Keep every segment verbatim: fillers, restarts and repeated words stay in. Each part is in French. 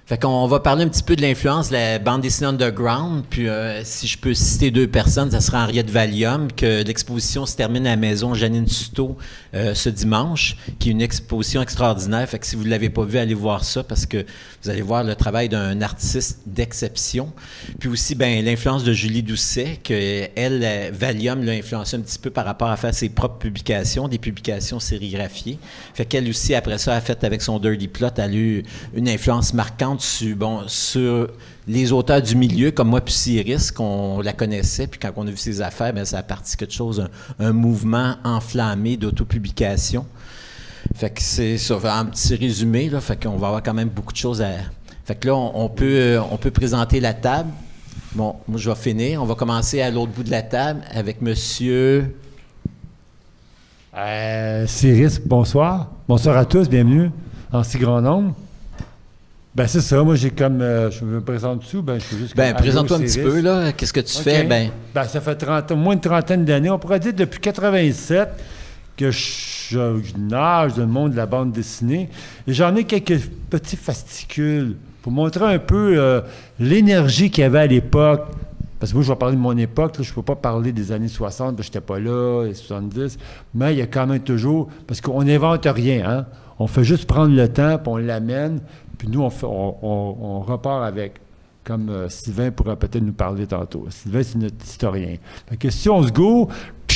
Fait qu'on va parler un petit peu de l'influence de la bande dessinée underground, puis euh, si je peux citer deux personnes, ça sera Henriette Valium, que l'exposition se termine à la maison Janine Suto euh, ce dimanche, qui est une exposition extraordinaire. Fait que si vous ne l'avez pas vu, allez voir ça, parce que vous allez voir le travail d'un artiste d'exception. Puis aussi, ben l'influence de Julie Doucet, que elle, Valium l'a influencé un petit peu par rapport à faire ses propres publications, des publications sérigraphiées. Fait qu'elle aussi, après ça, a fait avec son Dirty Plot, elle a eu une influence marquante Sur, bon, sur les auteurs du milieu, comme moi puis Cyrus, qu'on la connaissait, puis quand on a vu ses affaires, bien, ça a parti quelque chose, un, un mouvement enflammé d'autopublication. Fait que c'est ça, un petit résumé, là, fait qu'on va avoir quand même beaucoup de choses à... Fait que là, on, on, peut, on peut présenter la table. Bon, moi, je vais finir. On va commencer à l'autre bout de la table avec monsieur... Euh, Cyrus, bonsoir. Bonsoir à tous, bienvenue en si grand nombre. Ben c'est ça, moi j'ai comme, euh, je me présente dessous, ben je suis juste... Ben présente-toi un petit peu, là, qu'est-ce que tu okay. fais? Ben, ben ça fait trente, moins une trentaine d'années, on pourrait dire depuis quatre-vingt-sept que je, je, je nage dans le monde de la bande dessinée, et j'en ai quelques petits fascicules pour montrer un peu euh, l'énergie qu'il y avait à l'époque, parce que moi je vais parler de mon époque, là, je ne peux pas parler des années soixante, je n'étais pas là, les soixante-dix, mais il y a quand même toujours, parce qu'on n'invente rien, hein? On fait juste prendre le temps, puis on l'amène, puis nous, on, fait, on, on, on repart avec, comme euh, Sylvain pourra peut-être nous parler tantôt. Sylvain, c'est notre historien. Fait que si on se go,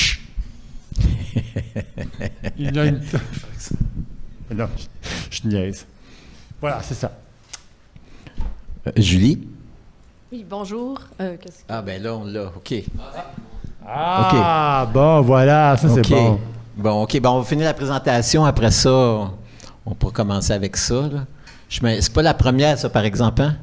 il a une... non, je, je niaise. Voilà, c'est ça. Euh, Julie? Oui, bonjour. Euh, que... Ah, ben là, on l'a. OK. Ah, okay. Bon, voilà, ça, okay. c'est bon. Bon, OK. Bon, on va finir la présentation. Après ça, on pourra commencer avec ça, là. C'est pas la première, ça, par exemple, hein?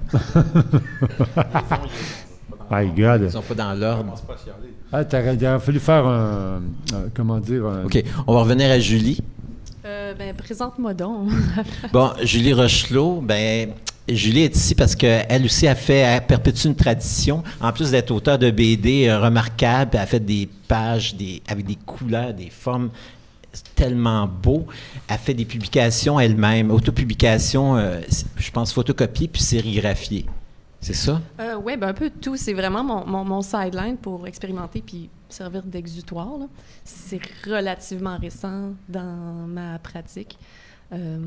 My God. Ils sont pas dans l'ordre. Ah, il aurait fallu faire un... un comment dire? Un... OK. On va revenir à Julie. Euh, ben, présente-moi donc. Bon, Julie Rochelot, ben Julie est ici parce qu'elle aussi a fait, elle perpétue une tradition. En plus d'être auteure de B D euh, remarquable, elle a fait des pages des, avec des couleurs, des formes tellement beau. Elle fait des publications elle-même, autopublications, euh, je pense photocopiées puis sérigraphiées. C'est ça? Euh, oui, ben un peu de tout. C'est vraiment mon, mon, mon sideline pour expérimenter puis servir d'exutoire. C'est relativement récent dans ma pratique. Euh,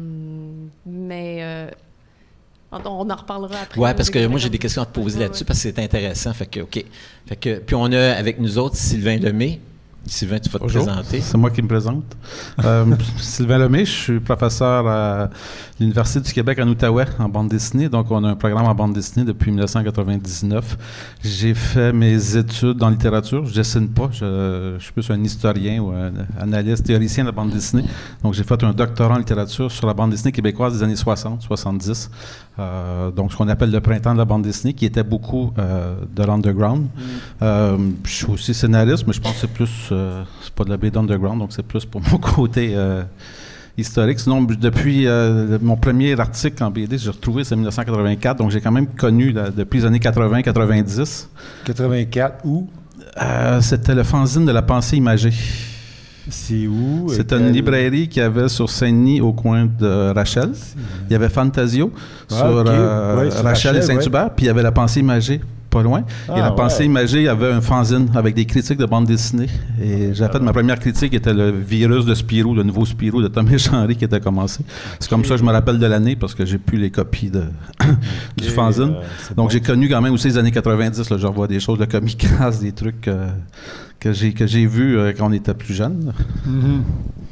mais euh, on, on en reparlera après. Oui, parce que moi, j'ai des questions à te poser ouais, là-dessus ouais. parce que c'est intéressant. Fait que, OK. Fait que, puis on a avec nous autres Sylvain Lemay. Sylvain, tu vas te Bonjour, présenter. C'est moi qui me présente. euh, Sylvain Lemay, je suis professeur à l'Université du Québec en Outaouais en bande dessinée. Donc, on a un programme en bande dessinée depuis mille neuf cent quatre-vingt-dix-neuf. J'ai fait mes études en littérature. Je ne dessine pas. Je, je suis plus un historien ou un analyste, théoricien de la bande dessinée. Donc, j'ai fait un doctorat en littérature sur la bande dessinée québécoise des années soixante soixante-dix. Euh, donc, ce qu'on appelle le printemps de la bande dessinée, qui était beaucoup euh, de l'underground. Mm. Euh, je suis aussi scénariste, mais je pense que c'est plus... Euh, c'est pas de la B D underground, donc c'est plus pour mon côté euh, historique. Sinon, depuis euh, mon premier article en B D, j'ai retrouvé, c'est en mille neuf cent quatre-vingt-quatre, donc j'ai quand même connu là, depuis les années quatre-vingt quatre-vingt-dix. quatre-vingt-quatre, où? Euh, c'était le fanzine de la pensée imagée. C'est où? C'était une librairie qu'il y avait sur Saint-Denis, au coin de Rachel. Il y avait Fantasio ah, sur, okay. euh, ouais, sur Rachel, Rachel et Saint-Hubert, ouais. Puis il y avait la pensée imagée. Pas loin. Ah, et la pensée ouais. imagée avait un fanzine avec des critiques de bande dessinée. Et j'ai fait ma première critique, était le virus de Spirou, le nouveau Spirou de Thomas Henry qui était commencé. C'est okay. Comme ça que je me rappelle de l'année parce que j'ai plus les copies de du okay, fanzine. Euh, Donc bon. J'ai connu quand même aussi les années quatre-vingt-dix. Là, je revois des choses de Comicast, des trucs euh, que j'ai que j'ai vus euh, quand on était plus jeune. Mm-hmm.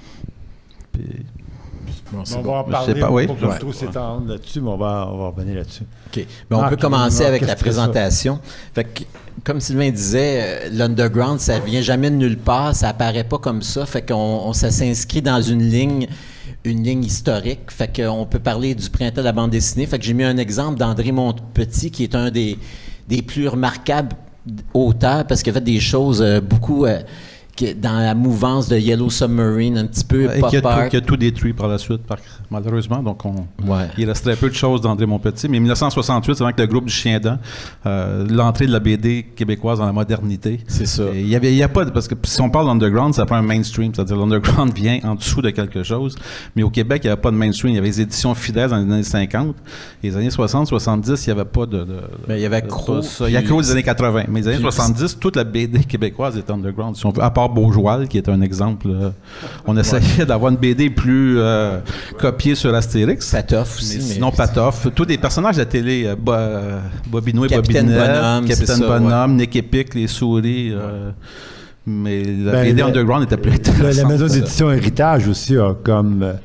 Puis, Bon, on va en parler, pas, oui. pas pour ouais. trop s'étendre ouais. là-dessus, mais on va, on va revenir là-dessus. OK. Ben, on ah, peut commencer avec la présentation. Fait que, comme Sylvain disait, euh, l'underground, ça vient jamais de nulle part, ça apparaît pas comme ça. Fait qu'on on, ça s'inscrit dans une ligne, une ligne historique. Fait qu'on peut parler du printemps de la bande dessinée. Fait que j'ai mis un exemple d'André Montpetit, qui est un des, des plus remarquables auteurs, parce qu'il a fait des choses euh, beaucoup... Euh, que dans la mouvance de Yellow Submarine, un petit peu et pop qui a, art. tout, qui a tout détruit par la suite, par, malheureusement. Donc, on, Ouais. il restait peu de choses d'André Monpetit. Mais en mille neuf cent soixante-huit, c'est avec le groupe du Chien-Dent, euh, l'entrée de la B D québécoise dans la modernité. C'est ça. Et il y avait, il y a pas de, parce que si on parle d'underground, ça prend un mainstream, c'est-à-dire l'underground vient en dessous de quelque chose. Mais au Québec, il n'y avait pas de mainstream. Il y avait les éditions fidèles dans les années cinquante. Et les années soixante, soixante-dix, il n'y avait pas de. de Ben, il y avait de- Crow, ça. Il y a Crow des années quatre-vingts. Mais les années puis- soixante-dix, toute la B D québécoise était underground. Si on veut, à part Beaujoal, qui est un exemple. euh, on essayait d'avoir une B D plus euh, copiée sur Astérix. Patoff Mais aussi. mais- sinon, Patoff. Tous des personnages de la télé. Euh, Bo- euh, Bobino et Capitaine Bobinette, Bonhomme, c'est Capitaine ça, Bonhomme, Nick Epic, les souris. euh, mais la Ben, B D le- underground était plus La, intéressante. la maison ça. d'édition Héritage aussi a comme euh,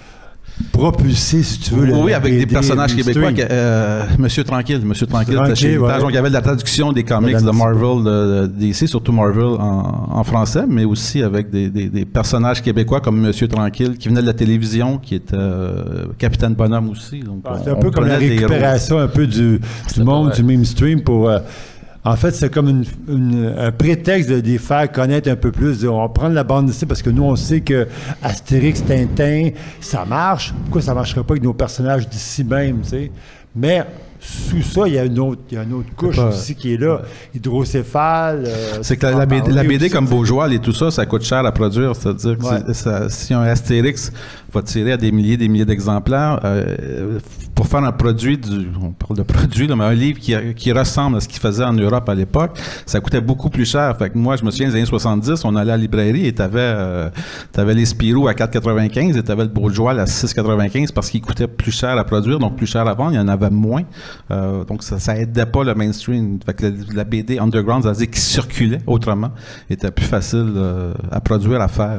propulsé, si tu veux, le- Oui, la avec B des D personnages mainstream. québécois. que, euh, Monsieur Tranquille. Monsieur Tranquille, Tranquille, c'était chez Héritage. ouais. Donc, il y avait de la traduction des comics Madame de Marvel, de, de D C, surtout Marvel en, en français, mais aussi avec des, des- des personnages québécois comme Monsieur Tranquille, qui venait de la télévision, qui était euh, Capitaine Bonhomme aussi. Donc, Ah, on- c'est un on peu comme la prenait des héros. récupération un peu du, du monde, ouais. du mainstream pour... euh, en fait, c'est comme une- une- un prétexte de les faire connaître un peu plus. De- on va prendre la bande dessinée parce que nous, on sait que Astérix, Tintin, ça marche. Pourquoi ça ne marcherait pas avec nos personnages d'ici même, tu sais? Mais sous ça, il y a une autre, il y a une autre couche pas- aussi qui est là. Hydrocéphale. euh, C'est que on la, va la B D, parler la B D aussi, comme tu sais. Beaujoal et tout ça, ça coûte cher à produire. C'est-à-dire que Ouais. c'est- ça- si un Astérix va tirer à des milliers des milliers d'exemplaires, euh, pour faire un produit, du, on parle de produit, là, mais un livre qui, qui ressemble à ce qu'il faisait en Europe à l'époque, ça coûtait beaucoup plus cher. Fait que moi, je me souviens des années soixante-dix, on allait à la librairie et tu avais, euh, t'avais les Spirou à quatre quatre-vingt-quinze et tu avais le Beaujoal à six quatre-vingt-quinze parce qu'il coûtait plus cher à produire, donc plus cher à vendre, il y en avait moins. Euh, donc ça, ça aidait pas le mainstream. Fait que la, la B D underground, c'est-à-dire qui circulait autrement, était plus facile euh, à produire, à faire.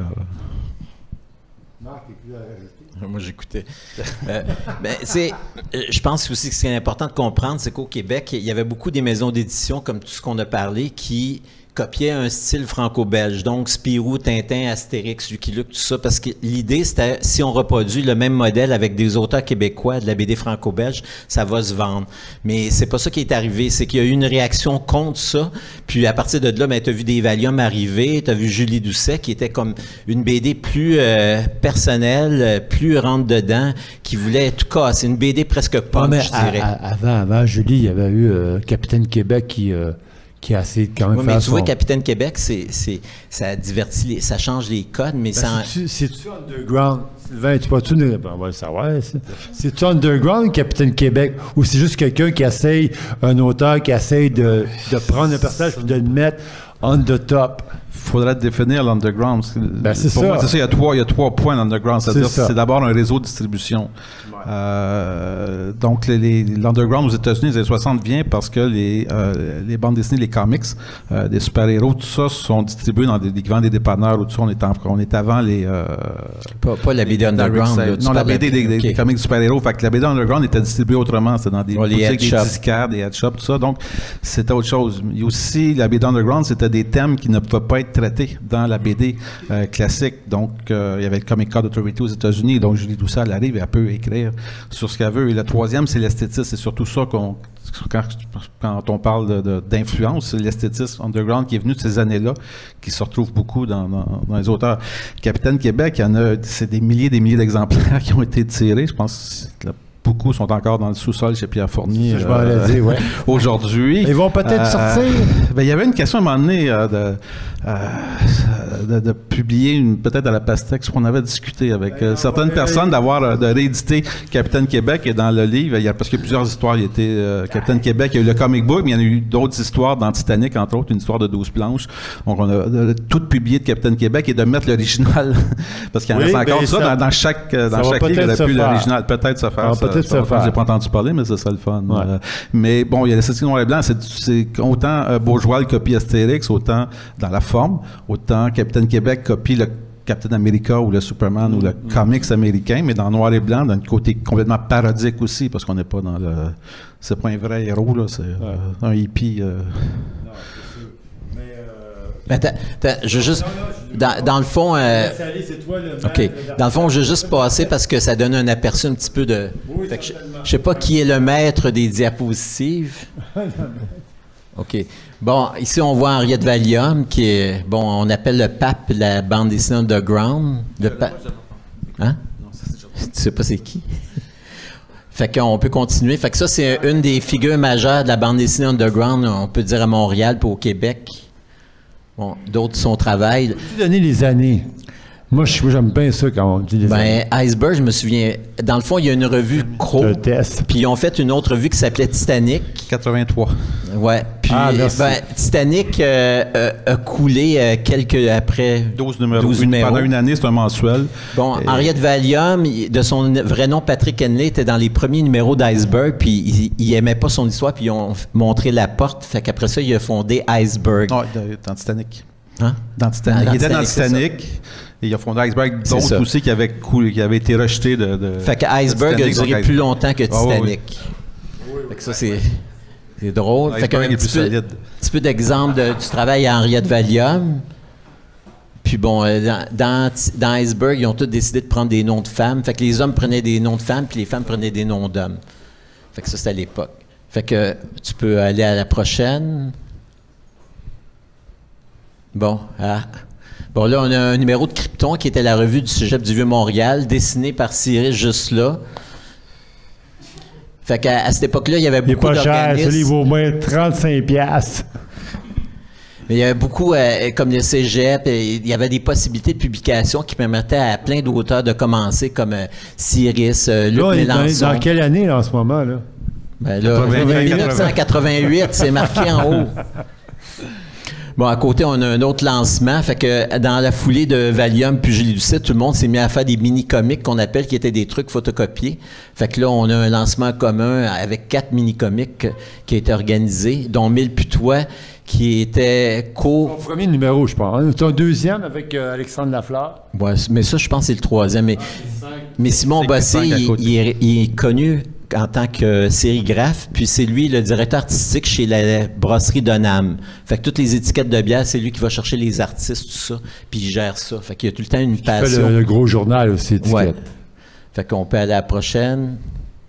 Moi, j'écoutais. Euh, ben, c'est, euh, je pense aussi que ce qui est important de comprendre, c'est qu'au Québec, il y avait beaucoup des maisons d'édition, comme tout ce qu'on a parlé, qui copiaient un style franco-belge. Donc, Spirou, Tintin, Astérix, Lucky Luke, tout ça. Parce que l'idée, c'était, si on reproduit le même modèle avec des auteurs québécois de la B D franco-belge, ça va se vendre. Mais c'est pas ça qui est arrivé. C'est qu'il y a eu une réaction contre ça. Puis, à partir de là, ben, tu as vu des Valium arriver. Tu as vu Julie Doucet, qui était comme une B D plus euh, personnelle, plus rentre-dedans, qui voulait tout casser. Une B D presque Non, punk, mais je à- dirais. à- avant, avant Julie, il y avait eu euh, Capitaine Québec qui, euh, qui a essayé de quand même Oui, faire mais tu vois, son- Capitaine Québec, c'est, c'est, ça divertit, les- ça change les codes, mais Ben, ça... c'est-tu, c'est-tu underground? Sylvain, tu peux-tu nous répondre? On va le savoir. ça. C'est-tu underground, Capitaine Québec? Ou c'est juste quelqu'un qui essaye, un auteur qui essaye de, de prendre un personnage et de le mettre on the top? Faudrait définir l'underground. Ben, c'est Pour ça. moi, c'est ça. Il y a trois, il y a trois points l'underground. C'est-à-dire, C'est ça. c'est d'abord un réseau de distribution. Euh, donc, les- les- l'underground aux États-Unis, les années soixante vient parce que les, euh, les bandes dessinées, les comics, euh, des super-héros, tout ça sont distribués dans des, des, des dépanneurs ou tout ça. On est, en- on est avant les. euh, Pas, pas la B D underground. là, tu non, la parles B D des, des, OK. des comics de super-héros. Fait que la B D underground était distribuée autrement. C'était dans des Ouais, les boutiques, head des shops. disquaires, des head shops, tout ça. Donc, c'était autre chose. Il y a aussi, la B D underground, c'était des thèmes qui ne pouvaient pas être traités dans la B D euh, classique. Donc, euh, il y avait le Comic Code Authority aux États-Unis. Donc, Julie Doucet, elle arrive et elle peut écrire sur ce qu'elle veut. Et le troisième, c'est l'esthétisme. C'est surtout ça qu'on... Quand, quand on parle de- de- d'influence, c'est l'esthétisme underground qui est venu de ces années-là, qui se retrouve beaucoup dans, dans- dans les auteurs. Capitaine Québec, il y en a, c'est des milliers et des milliers d'exemplaires qui ont été tirés. Je pense que la- beaucoup sont encore dans le sous-sol chez Pierre Fournier Ça, je m'en allais dire, ouais. aujourd'hui. Ils vont peut-être Euh, sortir. ben, il y avait une question à un moment donné euh, de, euh, de, de publier une- peut-être à la Pastex, qu'on avait discuté avec euh, certaines personnes d'avoir euh, de rééditer Capitaine Québec et dans le livre, il y a, parce qu'il y a plusieurs histoires. Il y a été euh, Capitaine Québec, il y a eu le comic book, mais il y en a eu d'autres histoires dans Titanic, entre autres, une histoire de douze planches. Donc on a de- tout publié de Capitaine Québec et de mettre l'original, parce qu'il y en Oui, reste encore ben, ça, ça- dans, dans chaque, euh, dans ça va chaque livre, il y peut-être aurait se pu faire. l'original peut-être se faire. Ça va ça- peut-être ça va se faire. faire. J'ai pas entendu parler, mais ça serait le fun. Ouais. Euh, mais bon, il y a l'esthétique noir et blanc, c'est, c'est autant euh, Beaujoal copie Astérix, autant dans la forme, autant Capitaine Québec copie le Captain America ou le Superman ou le Mm-hmm. comics américain, mais dans noir et blanc, d'un côté complètement parodique aussi, parce qu'on n'est pas dans le... C'est pas un vrai héros, là, c'est euh, un hippie. euh. Ben, attends, attends, je veux juste... Dans, dans le fond... euh, OK. Dans le fond, je veux juste passer parce que ça donne un aperçu un petit peu de... Fait que je ne sais pas qui est le maître des diapositives. OK. Bon, ici, on voit Henriette Valium, qui est, bon, on appelle le pape de la bande dessinée underground. Le pa- Hein? Non, tu sais pas c'est qui? Fait qu'on peut continuer. Fait que ça, c'est une des figures majeures de la bande dessinée underground, on peut dire à Montréal puis au Québec. Bon, d'autres son travail. Tu donner les années. Moi, je- moi, j'aime bien ça quand on dit les années. Ben, Iceberg, je me souviens. Dans le fond, il y a une revue Crow. Je teste. Puis ils ont fait une autre revue qui s'appelait Titanic. quatre-vingt-trois. Ouais. Puis Ah, merci. ben, Titanic euh, euh, a coulé euh, quelques après. douze numéros. douze Une- numéros. Pendant une année, c'est un mensuel. Bon, Et- Henriette Valium, il- de son vrai nom, Patrick Henley, était dans les premiers numéros d'Iceberg, puis il, il aimait pas son histoire, puis ils ont f- montré la porte. Fait qu'après ça, il a fondé Iceberg. Non, dans Titanic. Hein? Dans Titanic. Dans il était dans Titanic, c'est Titanic. Et il a fondé Iceberg, C'est d'autres ça. aussi qui avaient, coulé, qui avaient été rejetés de. de Fait que Iceberg a Titanic, duré donc plus Iceberg. longtemps que Ah, oui, Titanic. Fait que ça, c'est, c'est drôle. Fait qu'un Iceberg est plus petit peu, solide. petit peu d'exemple de- du travail à Henriette Valium. Puis bon, euh, dans, dans, dans Iceberg, ils ont tous décidé de prendre des noms de femmes. Fait que les hommes prenaient des noms de femmes, puis les femmes prenaient des noms d'hommes. Fait que ça, c'était à l'époque. Fait que tu peux aller à la prochaine. Bon, ah. Bon, là, on a un numéro de Krypton qui était la revue du Cégep du Vieux-Montréal, dessiné par Cyril Jusselat. Fait qu'à à cette époque-là, il y avait Il est beaucoup pas cher, d'organismes. celui il vaut au moins trente-cinq piastres. Mais il y avait beaucoup, euh, comme le Cégep, euh, il y avait des possibilités de publication qui permettaient à plein d'auteurs de commencer, comme euh, Cyrus, euh, Luc Là, on est dans, Mélenchon. dans quelle année, là, en ce moment, là? Ben là, quatre-vingt-huit. mille neuf cent quatre-vingt-huit, c'est marqué en haut. Bon, à côté, on a un autre lancement. Fait que dans la foulée de Valium puis Julie Doucet, tout le monde s'est mis à faire des mini-comics qu'on appelle, qui étaient des trucs photocopiés. Fait que là, on a un lancement commun avec quatre mini-comics qui a été organisé, dont Mille Putois, qui était co... Mon premier numéro, je pense. C'est un deuxième avec euh, Alexandre Lafleur. Ouais, mais ça, je pense que c'est le troisième. Mais, mais Simon c'est Bossé, cinq à il, côté. il est, il est connu en tant que sérigraphe, puis c'est lui le directeur artistique chez la brasserie Donham. Fait que toutes les étiquettes de bière, c'est lui qui va chercher les artistes, tout ça, puis il gère ça. Fait qu'il y a tout le temps une Il fait passion. le, le gros journal aussi, étiquette. Ouais. Fait qu'on peut aller à la prochaine.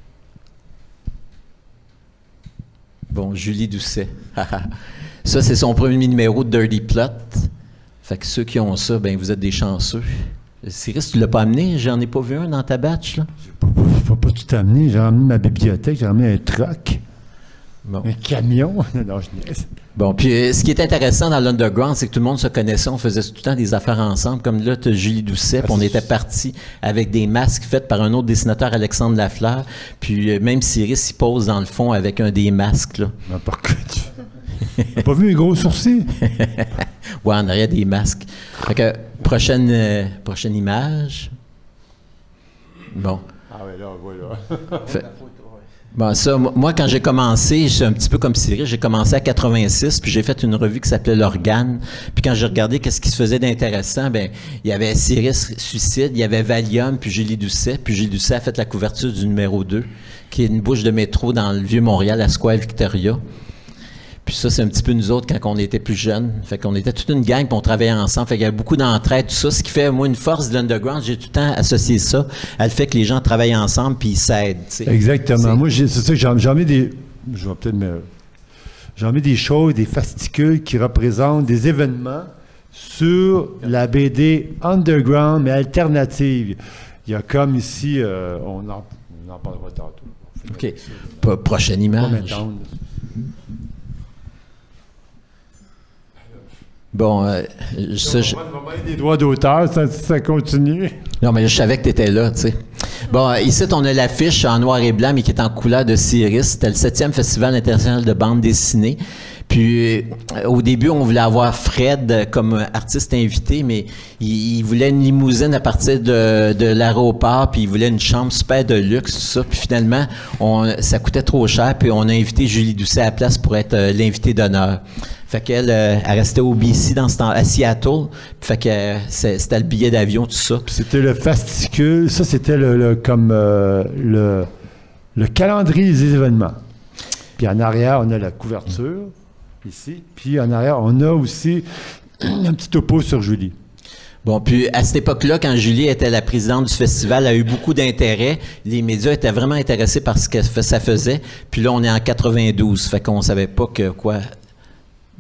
Bon, Julie Doucet. Ça, c'est son premier numéro de Dirty Plot. Fait que ceux qui ont ça, ben vous êtes des chanceux. Cyrus, tu l'as pas amené? J'en ai pas vu un dans ta batch, là? Je ne vais pas tout amener. J'ai emmené ma bibliothèque, j'ai emmené un truck, Bon. un camion. Non, non, je niaise. Bon, puis euh, ce qui est intéressant dans l'Underground, c'est que tout le monde se connaissait, on faisait tout le temps des affaires ensemble. Comme là, tu as Julie Doucet, puis on était partis avec des masques faits par un autre dessinateur, Alexandre Lafleur. Puis euh, même Cyrus, il pose dans le fond avec un des masques, là. Non, par contre. T'as pas vu mes gros sourcils? Ouais, en arrière des masques. Fait que, prochaine, euh, prochaine image. Bon. Ah oui, là, voilà. Fait- Bon, ça, mo- moi, quand j'ai commencé, c'est un petit peu comme Cyril, j'ai commencé à quatre-vingt-six, puis j'ai fait une revue qui s'appelait L'Organe. Puis quand j'ai regardé qu'est-ce qui se faisait d'intéressant, ben il y avait Cyrus Suicide, il y avait Valium, puis Julie Doucet. Puis Julie Doucet a fait la couverture du numéro deux, qui est une bouche de métro dans le Vieux-Montréal, à Square Victoria. Puis ça, c'est un petit peu nous autres quand on était plus jeunes. Fait qu'on était toute une gang, puis on travaillait ensemble. Fait qu'il y avait beaucoup d'entraide, tout ça. Ce qui fait, moi, une force de l'Underground, j'ai tout le temps associé ça à le fait que les gens travaillent ensemble, puis ils s'aident, tu sais. Exactement. C'est- Moi, j'ai- c'est ça que j'en j'en mets des. Je vais peut-être me. J'en mets des choses, des fascicules qui représentent des événements sur la B D underground, mais alternative. Il y a comme ici, euh, on, en, on en parlera tantôt. OK. Pro- Prochaine Pas image. m'étendre. Bon, euh, ça, je- On va mettre des droits d'auteur, ça, ça continue. non, mais je savais que tu étais là, tu sais. Bon, euh, ici, on a l'affiche en noir et blanc, mais qui est en couleur de Cyrus. C'était le septième Festival international de bande dessinée. Puis, euh, au début, on voulait avoir Fred euh, comme artiste invité, mais il, il voulait une limousine à partir de, de l'aéroport, puis il voulait une chambre super de luxe, tout ça. Puis finalement, on, ça coûtait trop cher, puis on a invité Julie Doucet à la place pour être euh, l'invité d'honneur. Fait qu'elle euh, elle restait au B C dans ce temps, à Seattle. Fait que euh, c'est- c'était le billet d'avion, tout ça. C'était le fascicule, ça c'était le, le- comme euh, le, le calendrier des événements. Puis en arrière, on a la couverture, ici. Puis en arrière, on a aussi un petit topo sur Julie. Bon, puis à cette époque-là, quand Julie était la présidente du festival, elle a eu beaucoup d'intérêt. Les médias étaient vraiment intéressés par ce que ça faisait. Puis là, on est en quatre-vingt-douze, fait qu'on savait pas que quoi.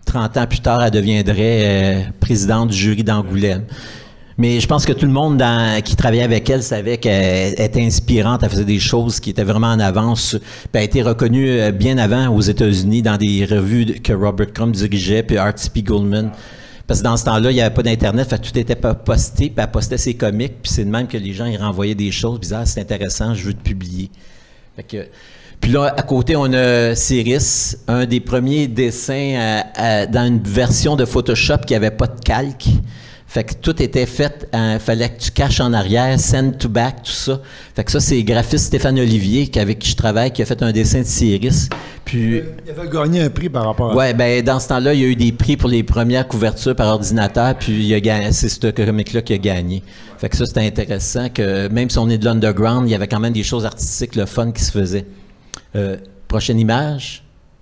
trente ans plus tard, elle deviendrait euh, présidente du jury d'Angoulême. Mais je pense que tout le monde dans, qui travaillait avec elle savait qu'elle était inspirante, elle faisait des choses qui étaient vraiment en avance. Puis elle a été reconnue bien avant aux États-Unis dans des revues que Robert Crumb dirigeait, puis Artie P. Goldman. Parce que dans ce temps-là, il n'y avait pas d'Internet, fait que tout était pas posté, puis elle postait ses comics, puis c'est de même que les gens ils renvoyaient des choses bizarres, c'est intéressant, je veux te publier. Fait que, puis là, à côté, on a Cyrus, un des premiers dessins à, à, dans une version de Photoshop qui n'avait pas de calque. Fait que tout était fait, il hein, fallait que tu caches en arrière, send to back, tout ça. Fait que ça, c'est le graphiste Stéphane Olivier, avec qui je travaille, qui a fait un dessin de Cyrus. Puis, il avait gagné un prix par rapport à ouais, ben dans ce temps-là, il y a eu des prix pour les premières couvertures par ordinateur, puis il a gagné, c'est ce comic-là qui a gagné. Fait que ça, c'était intéressant, que même si on est de l'underground, il y avait quand même des choses artistiques, le fun qui se faisait. Euh, prochaine image.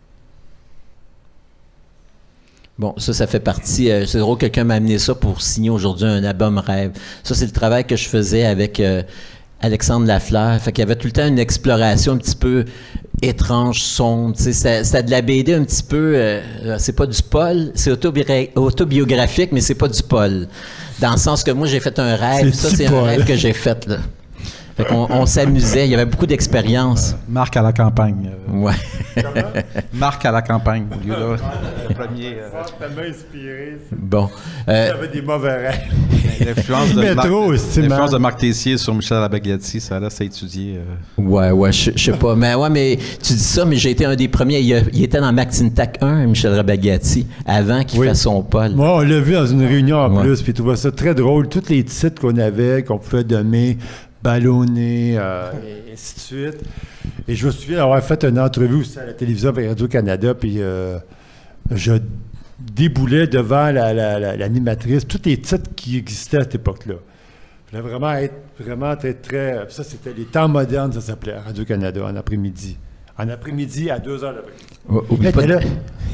Bon, ça, ça fait partie. Euh, c'est drôle, quelqu'un m'a amené ça pour signer aujourd'hui un album rêve. Ça, c'est le travail que je faisais avec euh, Alexandre Lafleur. Fait qu'il y avait tout le temps une exploration un petit peu étrange, sombre. C'était, c'était de la B D un petit peu. Euh, c'est pas du Paul, c'est autobi- autobiographique, mais c'est pas du Paul. Dans le sens que moi, j'ai fait un rêve. C'est ça, c'est Paul. un rêve que j'ai fait, là. Fait qu'on on s'amusait, il y avait beaucoup d'expérience. Euh, Marc à la campagne. Euh, ouais. Marc à la campagne, au lieu là. Le premier. Euh, tellement inspiré. Bon. Euh, avait des mauvais rêves. L'influence de, Marc, trop, l'influence de Marc Tessier sur Michel Abagati, ça laisse à étudier. Euh. Ouais, ouais, je sais pas. Mais ouais, mais tu dis ça, mais j'ai été un des premiers. Il, a, il était dans Mactintac un, Michel Rabagati, avant qu'il Oui. fasse son Paul. Moi, on l'a vu dans une réunion en Ouais. plus, puis tu vois ça très drôle. Tous les titres qu'on avait, qu'on pouvait donner, ballonner, euh, et ainsi de suite. Et je me souviens d'avoir fait une entrevue aussi à la télévision avec Radio-Canada, puis euh, je déboulais devant la, la, la, l'animatrice tous les titres qui existaient à cette époque-là. Je voulais vraiment être vraiment très, très... Ça, c'était les temps modernes, ça s'appelait, à Radio-Canada, en après-midi. En après-midi, à deux heures l'après-midi. Oh, oublie Là, pas t'es de- là.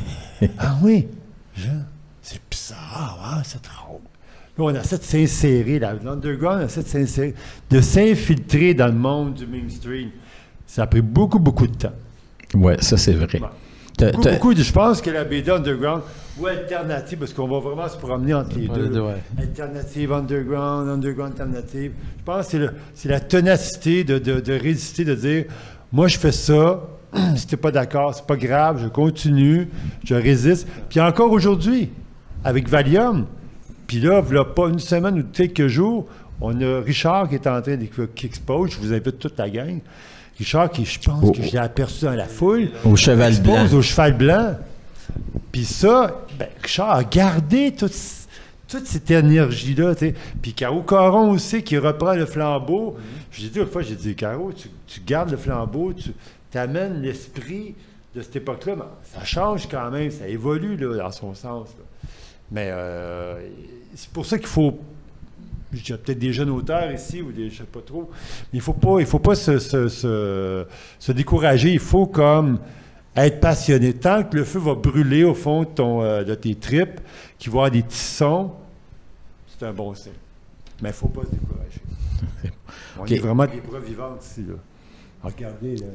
Ah oui, Jean, c'est bizarre, ah, c'est drôle. Là, on essaie de s'insérer, là, l'underground, on essaie de s'insérer, de s'infiltrer dans le monde du mainstream. Ça a pris beaucoup, beaucoup de temps. Ouais, ça, c'est vrai. Ouais. T'as- Beaucoup, t'as- beaucoup de, je pense que la B D underground ou alternative, parce qu'on va vraiment se promener entre les Ouais, deux. les deux, ouais. Alternative, underground, underground, alternative. Je pense que c'est, le- c'est la ténacité de, de, de résister, de dire, moi, je fais ça, si t'es pas d'accord, c'est pas grave, je continue, je résiste. Puis encore aujourd'hui, avec Valium, puis là, il y a pas une semaine ou quelques jours, on a Richard qui est en train d'expose, je vous invite toute la gang. Richard, qui, je pense Oh, que je l'ai aperçu dans la foule. Au cheval expose blanc. au cheval blanc. Puis ça, ben, Richard a gardé toute, toute cette énergie-là. tu sais. Puis Caro Caron aussi, qui reprend le flambeau. J'ai dit une fois, j'ai dit, Caro, tu, tu gardes le flambeau, tu amènes l'esprit de cette époque-là. Mais ça change quand même, ça évolue là, dans son sens. là. Mais euh, c'est pour ça qu'il faut... Il y a peut-être des jeunes auteurs ici, ou des, je ne sais pas trop, mais il ne faut pas, il faut pas se, se, se, se décourager. Il faut comme être passionné. Tant que le feu va brûler au fond de, ton, euh, de tes tripes, qu'il va y avoir des petits sons, c'est un bon signe. Mais il ne faut pas se décourager. On Ok. est vraiment des preuves vivantes ici. Là. Regardez. Là,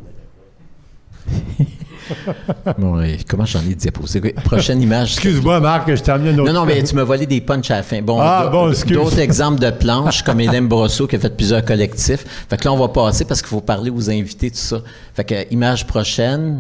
Bon, et comment j'en ai diaposé? Prochaine image. Excuse-moi, Marc, je t'ai amené un autre. Non, non, mais tu m'as volé des punchs à la fin. Bon, Ah, d- bon, excuse. d'autres exemples de planches, comme Hélène Brosseau qui a fait plusieurs collectifs. Fait que là, on va passer parce qu'il faut parler aux invités, tout ça. Fait que, euh, image prochaine.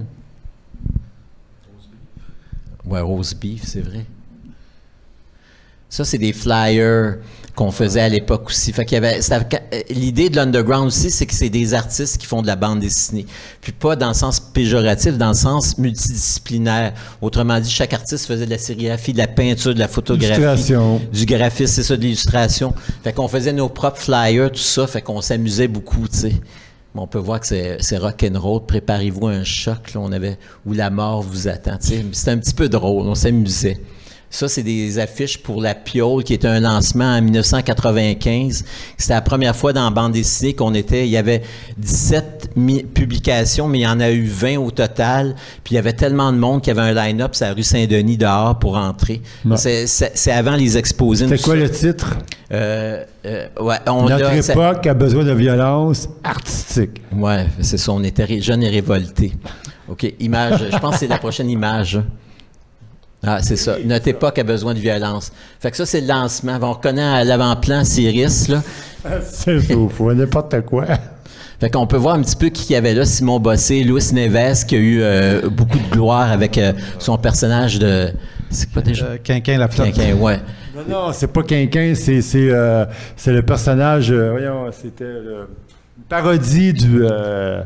Ouais, rose beef, c'est vrai. Ça, c'est des flyers qu'on faisait à l'époque aussi. Fait qu'il y avait, c'était- euh, l'idée de l'underground aussi, c'est que c'est des artistes qui font de la bande dessinée. Puis pas dans le sens péjoratif, dans le sens multidisciplinaire. Autrement dit, chaque artiste faisait de la sérigraphie, de la peinture, de la photographie, Illustration. du graphisme, c'est ça, de l'illustration. Fait qu'on faisait nos propres flyers, tout ça. Fait qu'on s'amusait beaucoup, tu sais. Bon, on peut voir que c'est, c'est rock'n'roll. Préparez-vous à un choc, là, on avait, où la mort vous attend, tu sais. C'était un petit peu drôle, on s'amusait. Ça, c'est des affiches pour la Piole, qui était un lancement en dix-neuf cent quatre-vingt-quinze. C'était la première fois dans la bande dessinée qu'on était. Il y avait dix-sept mi- publications, mais il y en a eu vingt au total. Puis il y avait tellement de monde qu'il y avait un line-up sur la rue Saint-Denis dehors pour entrer. Non. C'est, c'est- c'est avant les exposés. C'était quoi le titre? Euh, euh, ouais, on Notre a- ça- époque a besoin de violence artistique. Ouais, c'est ça. On était ré- jeunes et révoltés. OK, image. Je pense que c'est la prochaine image. Ah, c'est ça. Notre époque a besoin de violence. Fait que ça, c'est le lancement. On reconnaît à l'avant-plan Cyrus, là. C'est fou, n'importe quoi. Fait qu'on peut voir un petit peu qui y avait là, Simon Bossé, Louis Neves, qui a eu euh, beaucoup de gloire avec euh, son personnage de... C'est quoi déjà? Euh, Quinquin la flotte. Quinquin, ouais. Non, non, c'est pas Quinquin, c'est c'est euh, c'est le personnage... Euh, voyons, c'était le- une parodie du... euh,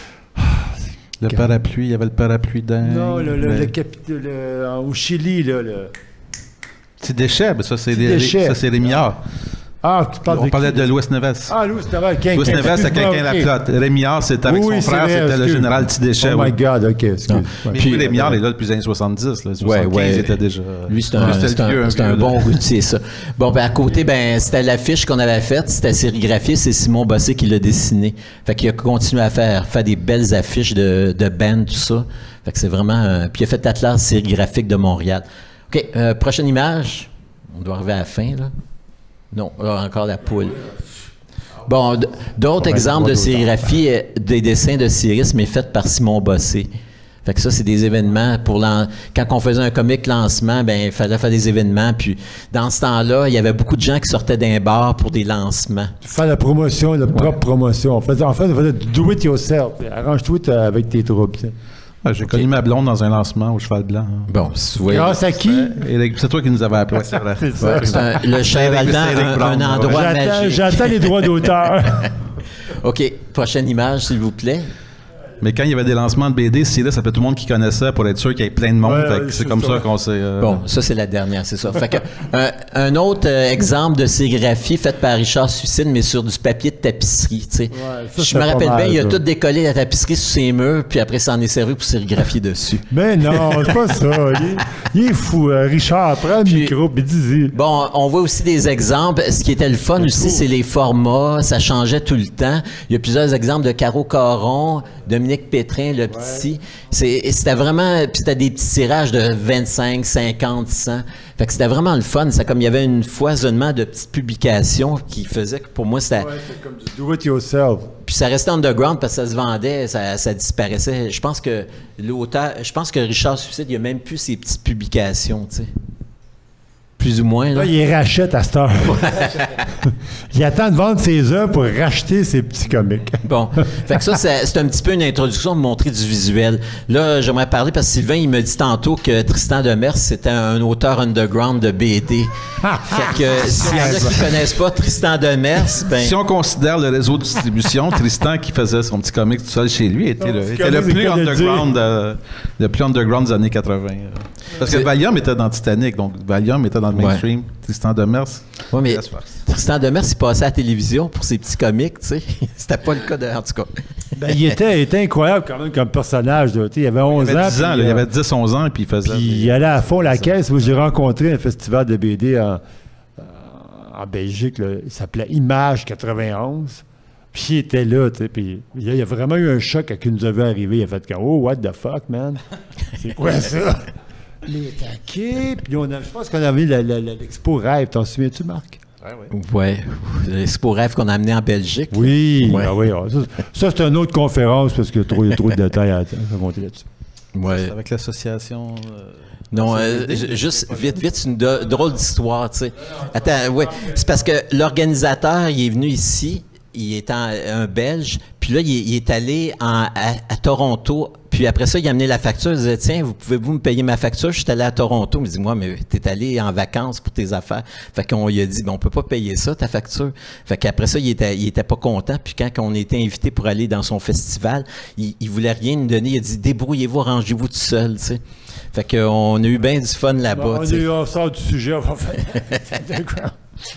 Le parapluie, il y avait le parapluie d'un. non, le, le, mais- le capi- le- au Chili, là, le... Petit déchet, mais ça, c'est Petit des- déchet. ça, c'est Rémillard. Ah, tu parles On de parlait qui? de Louis Neves. Ah, Louis Neves, Quinquin. Louis Neves, c'est Excuse-moi, Quinquin la ok. flotte. Rémillard, c'était avec Oui, son c'est frère, vrai, c'était le excuse. général Petit déchet. Oh my oui. God, OK, excuse. Non. Ouais. Mais Puis- puis Rémillard est là depuis les années soixante-dix. Là. soixante-quinze, Ouais, ouais. il était déjà. Lui, c'est un, Lui, c'était c'est le un- vieux, c'est un vieux, bon là. routier, ça. Bon, ben à côté, ben c'était l'affiche qu'on avait faite, c'était sérigraphiée, c'est Simon Bossé qui l'a dessiné. Fait qu'il a continué à faire, faire des belles affiches de, de band, tout ça. Fait que c'est vraiment... euh, puis il a fait l'Atlas sérigraphique de Montréal. OK, euh, prochaine image. On doit arriver à la fin, là. Non, là, encore la poule. Bon, d- d'autres Ouais, exemples droit de d'auteur. sérigraphie, euh, des dessins de Cyrus, mais faits par Simon Bossé. Fait que ça, c'est des événements pour l'an- quand on faisait un comique lancement, ben il fallait faire des événements. Puis dans ce temps-là, il y avait beaucoup de gens qui sortaient d'un bar pour des lancements. Faire la promotion, la propre promotion. En fait, en fait, on faisait do it yourself. Arrange-toi t- avec tes troupes. tu sais. Ouais, j'ai connu ma blonde dans un lancement au Cheval Blanc. hein. Bon, si vous voyez, Grâce à qui? Et c'est toi qui nous avais appelé, c'est vrai. C'est ça. c'est un- le Cheval Blanc, C'est Eric un, Brown, un ouais. endroit J'attends, magique. j'attends les droits d'auteur. OK, prochaine image, s'il vous plaît. Mais quand il y avait des lancements de B D, Cyrus appelait tout le monde qui connaissait pour être sûr qu'il y ait plein de monde. Ouais, Fait que ouais, c'est c'est comme ça. ça qu'on s'est. euh, Bon, ça, c'est la dernière, c'est ça. Fait que, un, un autre euh, exemple de sérigraphie faite par Richard Suicide, mais sur du papier de tapisserie, tu sais. Ouais, ça, Je c'était me pas rappelle mal, bien, il a ça. tout décollé la tapisserie sur ses murs, puis après, ça en est servi pour sérigraphier dessus. Mais non, c'est pas ça. Il est, il est fou. euh, Richard, prends le Puis- micro et dis-y. Bon, on voit aussi des exemples. Ce qui était le fun aussi, c'est les formats. Ça changeait tout le temps. Il y a plusieurs exemples de Caro Caron, Dominique Pétrin, le petit. C'est- C'était vraiment... Puis c'était des petits tirages de vingt-cinq, cinquante, cent. Fait que c'était vraiment le fun. C'est comme il y avait un foisonnement de petites publications qui faisait que pour moi, c'était... Ouais, c'est comme du do it yourself. Puis ça restait underground parce que ça se vendait, ça, ça disparaissait. Je pense que l'auteur... Je pense que Richard Suicide, il a même plus ses petites publications, tu sais. Plus ou moins, là. Là, il rachète à cette heure. Il attend de vendre ses œuvres pour racheter ses petits comics. Bon. Fait que ça, c'est c'est un petit peu une introduction pour montrer du visuel. Là, j'aimerais parler parce que Sylvain, il me dit tantôt que Tristan Demers, c'était un auteur underground de B D. Fait que s'il y en a qui ne connaissent pas Tristan Demers, ben... Si on considère le réseau de distribution, Tristan qui faisait son petit comic tout seul chez lui était, Son le, petit était le comic, plus c'est quoi de underground, euh, le plus underground des années quatre-vingts. euh. Parce que C'est- Valium était dans Titanic, donc Valium était dans le Ouais. mainstream. Tristan Demers. Ouais, mais laisse faire. Tristan Demers, il passait à la télévision pour ses petits comics, tu sais. C'était pas le cas de... En tout cas. Ben, il était, il était incroyable quand même comme personnage. Là. Tu sais, Il avait onze Il avait ans. dix ans, puis, là, il euh, avait dix onze ans, et puis il faisait. Puis des- il allait à fond la caisse. Moi, j'ai rencontré un festival de B D en, en Belgique. Là. Il s'appelait Image quatre-vingt-onze. Puis il était là. tu sais, Puis il y a il y a vraiment eu un choc quand il nous a vu arriver. Il a fait comme, oh, what the fuck, man? C'est quoi ça? Les taquets. Puis on a, je pense qu'on avait la- la- la- l'expo Rêve. T'en souviens-tu, Marc? Ouais. C'est pour rêve qu'on a amené en Belgique. Oui. Ouais. Ah oui ah, ça, ça, c'est une autre conférence parce qu'il y a trop, il y a trop de détails à, à raconter là-dessus. Ouais. Avec l'association. euh, Non, c'est euh, B D, ju- c'est juste pas vite, vite, c'est une do- drôle d'histoire, tu sais. Attends, ouais, c'est parce que l'organisateur, il est venu ici, il est en- un Belge, puis là, il, est- il est allé en- à, à Toronto, puis après ça, il a amené la facture, il disait, tiens, vous pouvez-vous me payer ma facture? Je suis allé à Toronto, il me dit, moi, mais t'es allé en vacances pour tes affaires. Fait qu'on lui a dit, ben, on peut pas payer ça, ta facture. Fait qu'après ça, il était, il était pas content, puis quand on était invité pour aller dans son festival, il, il voulait rien nous donner, il a dit, débrouillez-vous, arrangez-vous tout seul, tu sais. Fait qu'on a eu bien du fun là-bas, Bon, on, tu sais. est- on sort du sujet. On va faire- D'accord.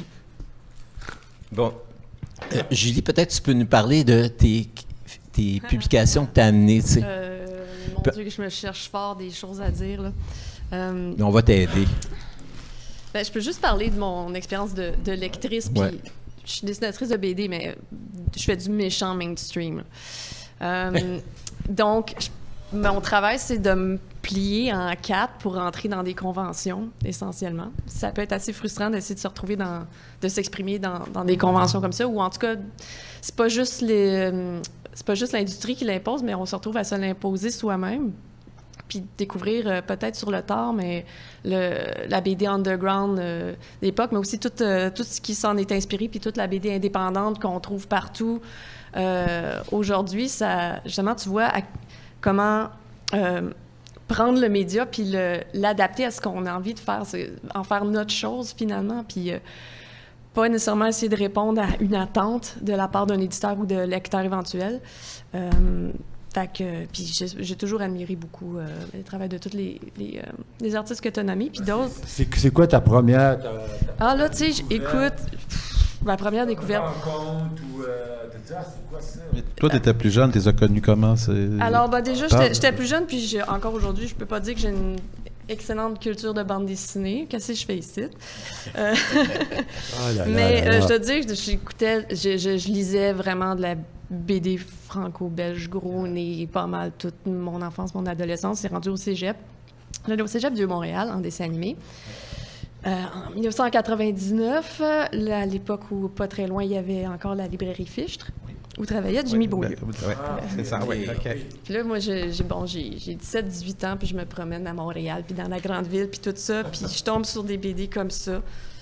Bon. Euh, Julie, peut-être tu peux nous parler de tes, tes publications que tu as amenées, tu sais. Euh, mon Pe- Dieu, que je me cherche fort des choses à dire. Là. Euh, On va t'aider. ben, je peux juste parler de mon expérience de, de lectrice. Puis Ouais. je suis dessinatrice de B D, mais je fais du méchant mainstream. là. Euh, donc, je- mon travail, c'est de me plier en quatre pour rentrer dans des conventions, essentiellement. Ça peut être assez frustrant d'essayer de se retrouver dans, de s'exprimer dans, dans des conventions comme ça, ou en tout cas, c'est pas juste les, c'est pas juste l'industrie qui l'impose, mais on se retrouve à se l'imposer soi-même. puis découvrir euh, peut-être sur le tard, mais le, la B D underground euh, d'époque, mais aussi tout, euh, tout ce qui s'en est inspiré, puis toute la B D indépendante qu'on trouve partout. Euh, aujourd'hui, ça, justement, tu vois à, comment euh, prendre le média puis le, l'adapter à ce qu'on a envie de faire, c'est en faire notre chose finalement, puis euh, pas nécessairement essayer de répondre à une attente de la part d'un éditeur ou de lecteur éventuel. Euh, fait que, puis j'ai, j'ai toujours admiré beaucoup euh, le travail de tous les, les, euh, les artistes que tu as nommés, puis d'autres. C'est, c'est quoi ta première... Ta, ta ah là, tu sais, écoute, pff, ma première découverte... rencontre ou... Euh, de dire, ah, c'est quoi ça? Mais toi, tu étais plus jeune, tu les as connus comment? C'est... Alors, bah, déjà, j'étais, j'étais plus jeune, puis j'ai, encore aujourd'hui, je peux pas dire que j'ai une excellente culture de bande dessinée. Qu'est-ce que je fais ici? Euh, oh là là mais là là. Euh, je te dis que j'écoutais, je, je, je lisais vraiment de la B D franco-belge gros nez pas mal toute mon enfance, mon adolescence. C'est rendu au cégep. J'allais au cégep du Montréal en dessin animé. Euh, en dix-neuf cent quatre-vingt-dix-neuf, là, à l'époque où pas très loin, il y avait encore la librairie Fichtre, où travaillait Jimmy Oui, Beaulieu. ben, oui, c'est ça, oui, OK. Puis là, moi, j'ai, j'ai, bon, j'ai, j'ai dix-sept dix-huit ans, puis je me promène à Montréal, puis dans la grande ville, puis tout ça, puis je tombe sur des B D comme ça,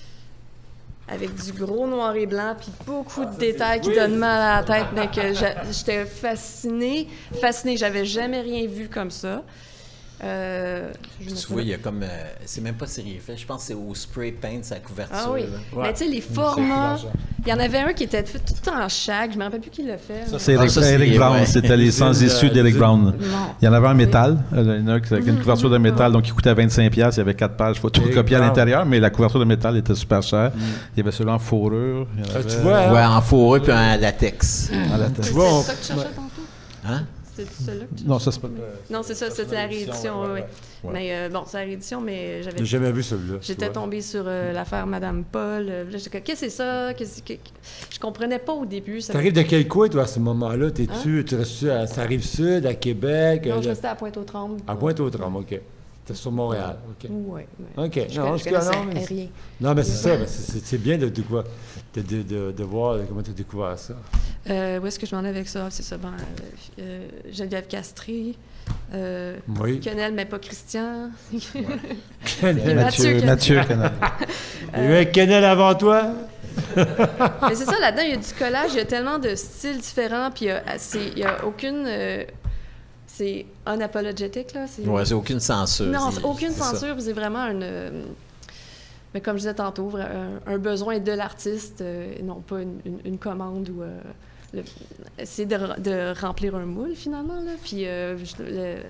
avec du gros noir et blanc, puis beaucoup de détails qui donnent mal à la tête, mais que j'étais fascinée, fascinée. J'avais jamais rien vu comme ça. Euh, tu vois, il y a comme... Euh, c'est même pas sérieux-fait. Je pense que c'est au spray paint, sa couverture. Ah oui. Ouais. Mais tu sais, les formats... Il y en avait un qui était fait tout en chaque. Je me rappelle plus qui l'a fait. Ça, c'est Eric, ah, ça, c'est Eric Brown. Ouais. C'était les sans issues d'Eric Brown. Non. Il y en avait un métal. Il y en a un qui avait une couverture de métal, donc il coûtait vingt-cinq dollars. Il y avait quatre pages photocopiées à l'intérieur, mais la couverture de métal était super chère. Mm. Il y avait celui-là en fourrure. Il y en avait... Tu vois, hein? Ouais, en fourrure puis en latex. Mm. En latex. Tu vois, on... C'est ça que tu cherchais tantôt? Hein? C'est celui-là que tu... Non, ça, c'est pas... Non, c'est ça, c'était la réédition, oui. Ouais, ouais. Ouais. Mais euh, bon, c'est la réédition, mais j'avais... J'ai jamais vu celui-là. J'étais tombée sur euh, l'affaire Madame Paul. Euh, là, j'étais qu'est-ce que c'est ça? Qu'est-ce que... Je comprenais pas au début. Ça T'arrives de quel coin, toi, à ce moment-là? T'es-tu, hein? Tu restes à ça rive sud, à Québec? Non, euh, je restais à Pointe-aux-Trembles. À Pointe-aux-Trembles, OK. T'es sur Montréal, OK. Oui. OK. Je, non, je, je non, mais rien. Non, mais c'est ça. Mais c'est, c'est bien de, de, de, de, de, de voir comment tu as découvert ça. Euh, où est-ce que je m'en allais avec ça? C'est ça. Ben, euh, Geneviève Castré. Euh, oui. Quenelle, mais pas Christian. Quenelle. Mathieu, Mathieu Quenelle. Il y a eu un Quenelle avant toi? Mais c'est ça, là-dedans, il y a du collage, il y a tellement de styles différents, puis il n'y a, a aucune... Euh, c'est unapologétique, là. C'est... Ouais, c'est aucune censure. Non, c'est, c'est aucune c'est censure, c'est vraiment une... Euh, mais comme je disais tantôt, un, un besoin de l'artiste, euh, non pas une, une, une commande ou... Euh, le, essayer de, de remplir un moule, finalement, là. Puis, euh, je,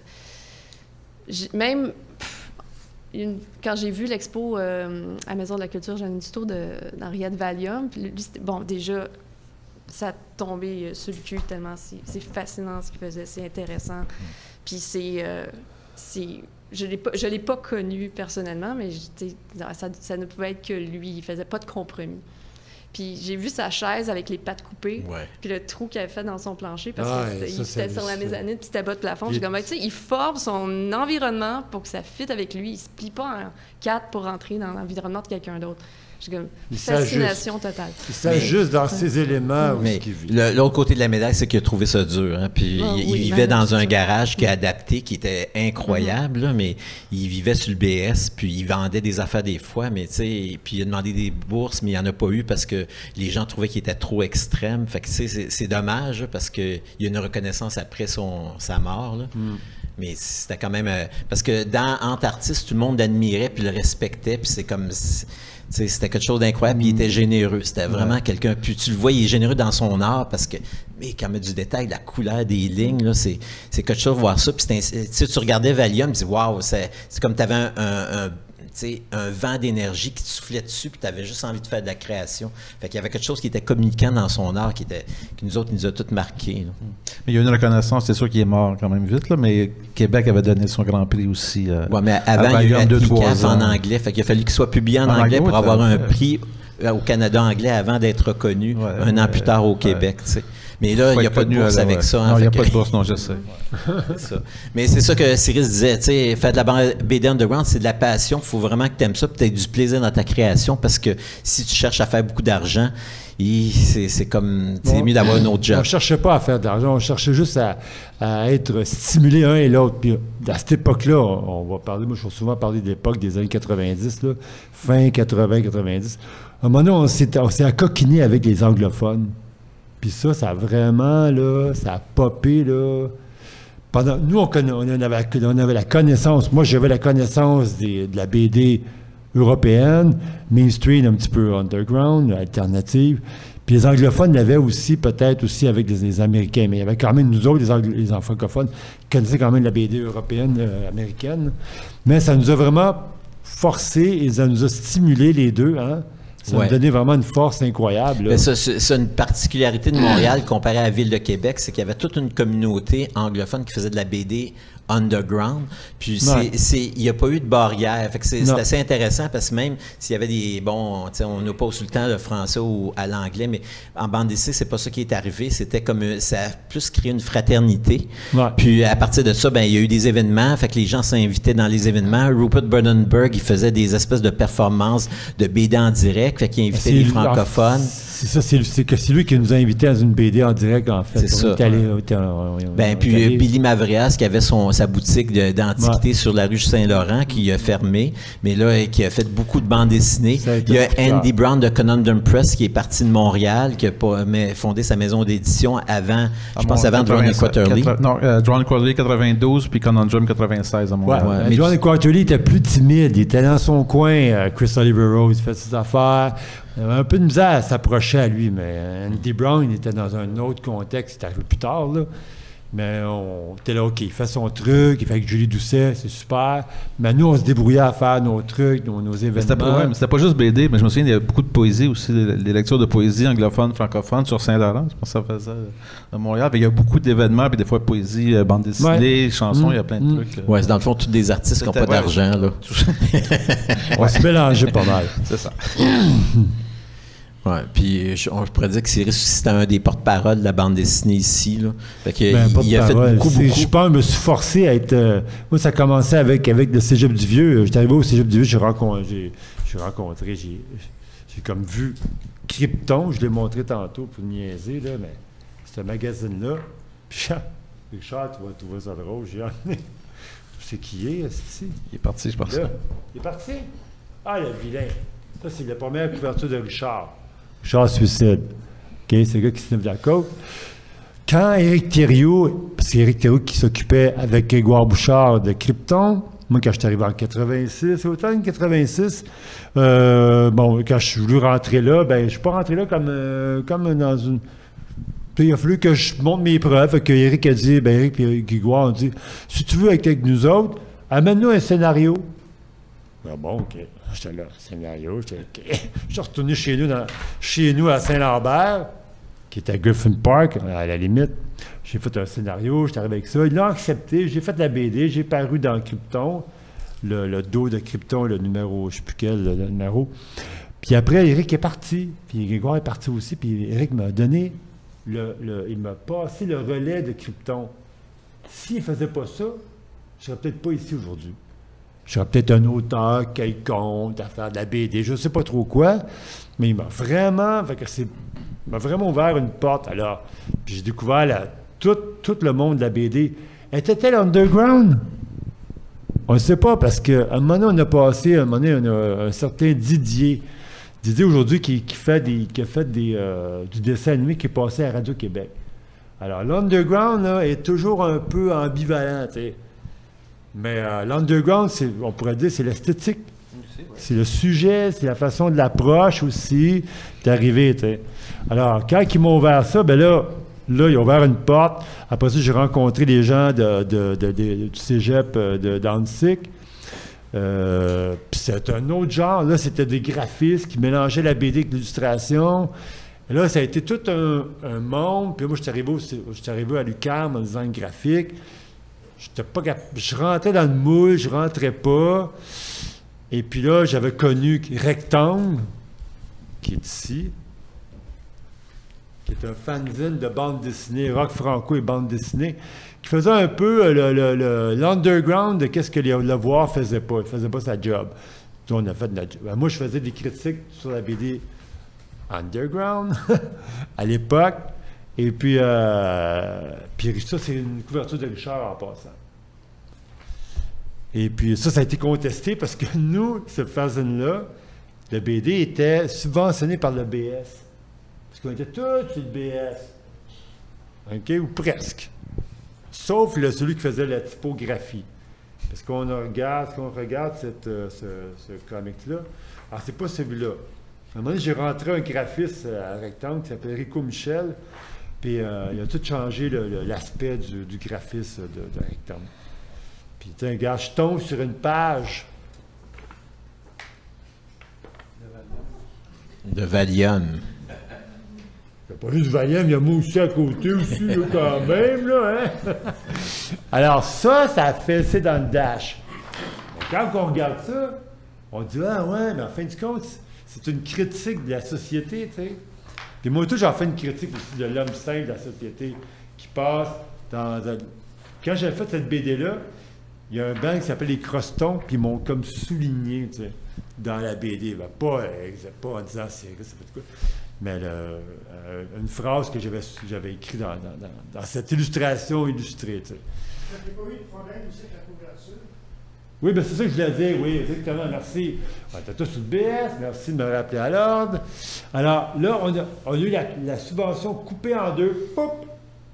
le, même... Une, quand j'ai vu l'expo euh, à Maison de la Culture Jeanine Dutot d'Henriette Valium, puis lui, bon, déjà, ça a tombé sur le cul tellement c'est, c'est fascinant ce qu'il faisait, c'est intéressant. Mm. Puis c'est... Euh, c'est je ne l'ai pas connu personnellement, mais ça, ça ne pouvait être que lui. Il faisait pas de compromis. Puis j'ai vu sa chaise avec les pattes coupées, ouais. Puis le trou qu'il avait fait dans son plancher, parce ah, qu'il était sur la mezzanine, puis c'était bas de plafond. J'ai comme, tu sais, il forme son environnement pour que ça fitte avec lui. Il se plie pas en quatre pour rentrer dans l'environnement de quelqu'un d'autre. J'ai comme il fascination totale. Il s'ajuste dans ses éléments. Mais le, l'autre côté de la médaille, c'est qu'il a trouvé ça dur. Hein? Puis oh, il, oui, il vivait dans un ça. garage qui est adapté, qui était incroyable, mm-hmm. là, mais il vivait sur le B S, puis il vendait des affaires des fois, mais tu sais, puis il a demandé des bourses, mais il n'y en a pas eu parce que les gens trouvaient qu'il était trop extrême. Fait que tu sais, c'est, c'est dommage parce qu'il y a une reconnaissance après son, sa mort. Là. Mm. Mais c'était quand même... Euh, parce que dans entre artistes, tout le monde l'admirait puis le respectait, puis c'est comme... T'sais, c'était quelque chose d'incroyable, mmh. Il était généreux. C'était vraiment ouais. quelqu'un... Puis tu le vois, il est généreux dans son art parce que... Mais quand il met du détail, la couleur des lignes, là, c'est, c'est quelque chose de voir ça. Puis c'est, tu regardais Valium, tu dis « Waouh! » C'est comme tu avais un... un, un un vent d'énergie qui te soufflait dessus, puis tu avais juste envie de faire de la création. Fait qu'il y avait quelque chose qui était communicant dans son art, qui, était, qui nous autres, nous a tous marqués. Là. Mais il y a une reconnaissance, c'est sûr qu'il est mort quand même vite, là, mais Québec avait donné son Grand Prix aussi. Euh, oui, mais avant, il y a eu Applicace en anglais. Fait qu'il a fallu qu'il soit publié en, en anglais pour avoir un prix au Canada anglais avant d'être reconnu ouais, un an plus tard au Québec. Ouais. Mais là, il n'y a pas de bourse avec ouais. ça. Hein, non, il n'y a que... pas de bourse, non, je sais. ça. Mais c'est ça que Cyrus disait, tu sais, faire de la B D underground, c'est de la passion. Il faut vraiment que tu aimes ça, puis tu aies du plaisir dans ta création, parce que si tu cherches à faire beaucoup d'argent, c'est comme, c'est bon, mieux d'avoir un autre job. On ne cherchait pas à faire d'argent, on cherchait juste à, à être stimulé un et l'autre. Puis à cette époque-là, on, on va parler, moi je vais souvent parler de l'époque des années quatre-vingt-dix, là, fin quatre-vingts quatre-vingt-dix. À un moment donné, on s'est, on s'est accoquiné avec les anglophones. Puis ça, ça a vraiment, là, ça a popé, là. Pendant, nous, on, conna, on, avait, on avait la connaissance, moi j'avais la connaissance des, de la B D européenne, mainstream, un petit peu underground, alternative. Puis les anglophones l'avaient aussi, peut-être aussi avec les, les Américains. Mais il y avait quand même, nous autres, les, anglo- les francophones, qui connaissaient quand même la B D européenne, euh, américaine. Mais ça nous a vraiment forcé et ça nous a stimulé les deux, hein. Ça ouais. nous donnait vraiment une force incroyable. Mais ça, c'est, c'est une particularité de Montréal comparée à la ville de Québec, c'est qu'il y avait toute une communauté anglophone qui faisait de la B D underground. Puis c'est, c'est, il n'y a pas eu de barrière. Fait que c'est, c'est assez intéressant parce que même s'il y avait des... Bon, on oppose tout le temps le français ou à l'anglais, mais en bande dessinée, c'est pas ça qui est arrivé. C'était comme... Ça a plus créé une fraternité. Ouais. Puis à partir de ça, ben il y a eu des événements. Fait que les gens s'invitaient dans les événements. Rupert Burdenberg, il faisait des espèces de performances de B D en direct. Fait qu'il invitait les francophones. C'est ça, c'est, c'est, que c'est lui qui nous a invités à une B D en direct, en fait. C'est on ça. Allé, on était, on, on, ben, puis allé... Billy Mavrias, qui avait son, sa boutique de, d'antiquité ouais. sur la rue Saint-Laurent, qui a fermé, mais là, qui a fait beaucoup de bandes dessinées. Il y a Andy Brown de Conundrum Press, qui est parti de Montréal, qui a pas, mais fondé sa maison d'édition avant, ah, je pense, avant Drawn and Quarterly. Non, euh, Drawn and Quarterly quatre-vingt-douze, puis Conundrum quatre-vingt-seize à Montréal. Ouais, ouais. Mais Drawn and Quarterly était plus timide. Il était dans son coin. Euh, Chris Oliver Rose, il fait ses affaires. Il avait un peu de misère à s'approcher à lui, mais Andy Brown, il était dans un autre contexte, c'était arrivé plus tard, là. Mais on était là, OK, il fait son truc, il fait avec Julie Doucet, c'est super. Mais nous, on se débrouillait à faire nos trucs, nos, nos événements. Mais c'était, pas, ouais, mais c'était pas juste B D, mais je me souviens, il y avait beaucoup de poésie aussi, les lectures de poésie anglophone, francophone sur Saint-Laurent, je pense que ça faisait à Montréal. Il y a beaucoup d'événements, puis des fois poésie, bande dessinée, ouais. chansons, mmh. il y a plein de mmh. trucs. Là. Ouais, c'est dans le fond, tous des artistes qui n'ont pas ouais, d'argent, là. On se mélangeait pas mal. C'est ça. Oui, puis je, on, je pourrais dire que Cyrus, c'était un des porte-parole de la bande dessinée ici. Là. Fait que ben, il, il a fait beaucoup, beaucoup. Je pense que je me suis forcé à être... Euh, moi, ça a commencé avec, avec le Cégep du Vieux. J'étais arrivé au Cégep du Vieux, j'ai rencontré, j'ai, j'ai rencontré, j'ai, j'ai comme vu Krypton, je l'ai montré tantôt pour niaiser, là, mais ce magazine-là, puis Richard, tu vas trouver ça drôle, j'ai emmené. Tu sais qui est, est-ce Il est parti, je pense. Là, il est parti? Ah, le vilain. Ça, c'est la première couverture de Richard. Richard suicide. OK, c'est le gars qui se lève de la côte. Quand Éric Thériault, c'est Éric Thériault qui s'occupait avec Grégoire Bouchard de Krypton, moi, quand je suis arrivé en quatre-vingt-six, automne quatre-vingt-six, euh, bon, quand je suis voulu rentrer là, ben, je ne suis pas rentré là comme, euh, comme dans une... Puis il a fallu que je montre mes preuves. Fait que Éric a dit, ben, Éric et Grégoire ont dit, si tu veux être avec nous autres, amène-nous un scénario. Ben bon, OK. J'étais là, scénario, j'étais OK. Je suis retourné chez nous, dans, chez nous à Saint-Lambert, qui était à Griffin Park, à la limite. J'ai fait un scénario, j'étais arrivé avec ça. Ils l'ont accepté, j'ai fait la B D, j'ai paru dans Krypton, le, le dos de Krypton, le numéro, je ne sais plus quel, le, le numéro. Puis après, Éric est parti, puis Grégoire est parti aussi, puis Éric m'a donné, le, le, il m'a passé le relais de Krypton. S'il ne faisait pas ça, je ne serais peut-être pas ici aujourd'hui. Je serais peut-être un auteur quelconque à faire de la B D, je ne sais pas trop quoi, mais il m'a vraiment, fait que c'est, m'a vraiment ouvert une porte. Alors, puis j'ai découvert la, tout, tout le monde de la B D. Était-elle underground? On ne sait pas, parce qu'à un moment donné, on a passé, à un moment donné, on a un certain Didier. Didier, aujourd'hui, qui, qui fait, des, qui a fait des, euh, du dessin animé qui est passé à Radio-Québec. Alors, l'underground, là, est toujours un peu ambivalent, tu sais. Mais euh, l'underground, c'est, on pourrait dire, c'est l'esthétique. C'est, ouais. c'est le sujet, c'est la façon de l'approche aussi. T'es arrivé, tu sais. Alors, quand ils m'ont ouvert ça, ben là, là, ils ont ouvert une porte. Après ça, j'ai rencontré des gens de, de, de, de, du cégep de d'Annecy. Euh, puis c'est un autre genre. Là, c'était des graphistes qui mélangeaient la B D avec l'illustration. Et là, ça a été tout un, un monde. Puis moi, je suis arrivé, arrivé à l'U Q A M en design graphique. J'étais pas cap- je rentrais dans le moule, je rentrais pas. Et puis là, j'avais connu Rectangle, qui est ici. OK? qui est un fanzine de bande dessinée, rock franco et bande dessinée, qui faisait un peu le, le, le, l'underground de qu'est-ce que les, le voir faisait pas. Il faisait pas sa job. Puis on a fait notre job. Ben, moi, je faisais des critiques sur la B D underground à l'époque. Et puis, euh, puis ça, c'est une couverture de Richard en passant. Et puis ça, ça a été contesté parce que nous, ce fanzine-là, le B D était subventionné par le B S. Parce qu'on était tous sur le B S. OK? Ou presque. Sauf le, celui qui faisait la typographie. Parce qu'on regarde, qu'on regarde cette, euh, ce, ce comic-là. Alors, c'est pas celui-là. À un moment donné, j'ai rentré un graphiste à rectangle qui s'appelle Rico Michel. Puis euh, il a tout changé le, le, l'aspect du, du graphisme de, de rectangle. Puis, tu sais, gars, je tombe sur une page. De Valium. Il n'y a pas juste Valium, il y a moi aussi à côté aussi, là, quand même, là, hein? Alors, ça, ça fait, c'est dans le dash. Donc, quand on regarde ça, on dit, ah ouais, mais en fin de compte, c'est une critique de la société, tu sais. Puis moi, tout, j'en fais une critique aussi de l'homme simple de la société qui passe dans... dans... Quand j'ai fait cette B D-là, il y a un banc qui s'appelle Les Crostons, puis ils m'ont comme souligné, tu sais, dans la B D. Ben, pas, euh, pas en disant c'est ça fait de quoi, mais le, euh, une phrase que j'avais, j'avais écrite dans, dans, dans, dans cette illustration illustrée, tu sais. Vous n'avez pas eu de problème aussi avec la couverture? Oui, bien c'est ça que je voulais dire, oui, exactement, merci. On était tous sur le B S, merci de me rappeler à l'ordre. Alors, là, on a, on a eu la, la subvention coupée en deux, pop!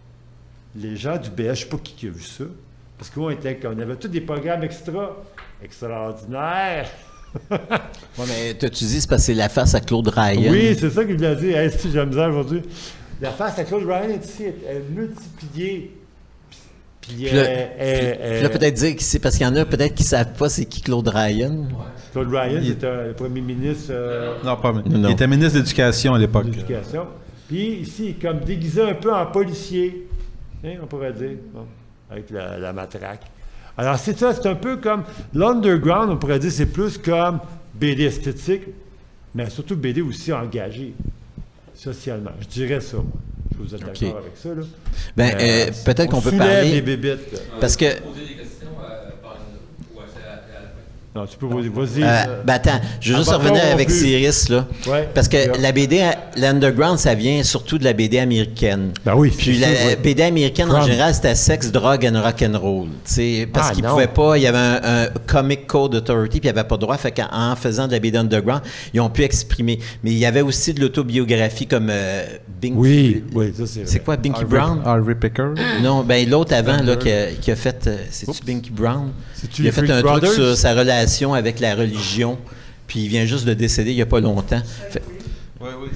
Les gens du B S, je ne sais pas qui, qui a vu ça, parce qu'on était, on avait tous des programmes extra, extraordinaires. Oui, mais t'as-tu dit, c'est parce que c'est la face à Claude Ryan? Oui, c'est ça que je voulais dire. Hey, si j'ai la misère aujourd'hui. La face à Claude Ryan est ici, elle est multipliée. Puis, Puis là, elle, elle, puis là, peut-être dire que c'est parce qu'il y en a peut-être qui ne savent pas c'est qui Claude Ryan. Claude Ryan, Il- c'est un le premier ministre euh, Non, pas Non. Il était ministre de l'Éducation à l'époque. de l'Éducation. Puis ici, il est comme déguisé un peu en policier, hein, on pourrait dire, bon, avec la, la matraque. Alors, c'est ça, c'est un peu comme l'underground, on pourrait dire, c'est plus comme B D esthétique, mais surtout B D aussi engagé, socialement. Je dirais ça, moi. Je vous êtes OK. d'accord avec ça, là? Ben, Euh, euh, peut-être on qu'on peut soulève parler. les bébites, là. Parce que. Poser des questions euh, par ou c'est à, à la fin. Non, tu peux, vas-y. vas-y Euh, euh, ben attends, je veux juste Avant revenir qu'on avec conclue. Cyrus, là. Ouais. Parce que Ouais. la B D, l'underground, ça vient surtout de la B D américaine. Ben oui, Puis c'est la sûr, ouais. B D américaine, en Crumb. général, c'était sexe, drogue and rock'n'roll. Parce Ah, qu'ils non. pouvaient pas, il y avait un, un Comic Code Authority, puis ils n'avaient pas le droit. Fait qu'en en faisant de la B D underground, ils ont pu exprimer. Mais il y avait aussi de l'autobiographie comme euh, Binky. Oui, oui, ça c'est C'est quoi, Binky Brown? Harvey Picker. Non, ben l'autre avant, là, qui a, qui a fait. euh, C'est-tu Binky Brown? C'est-tu Il les a fait Freak un Brothers? truc sur sa relation avec la religion, puis il vient juste de décéder il n'y a pas longtemps. Fait- Oui, oui.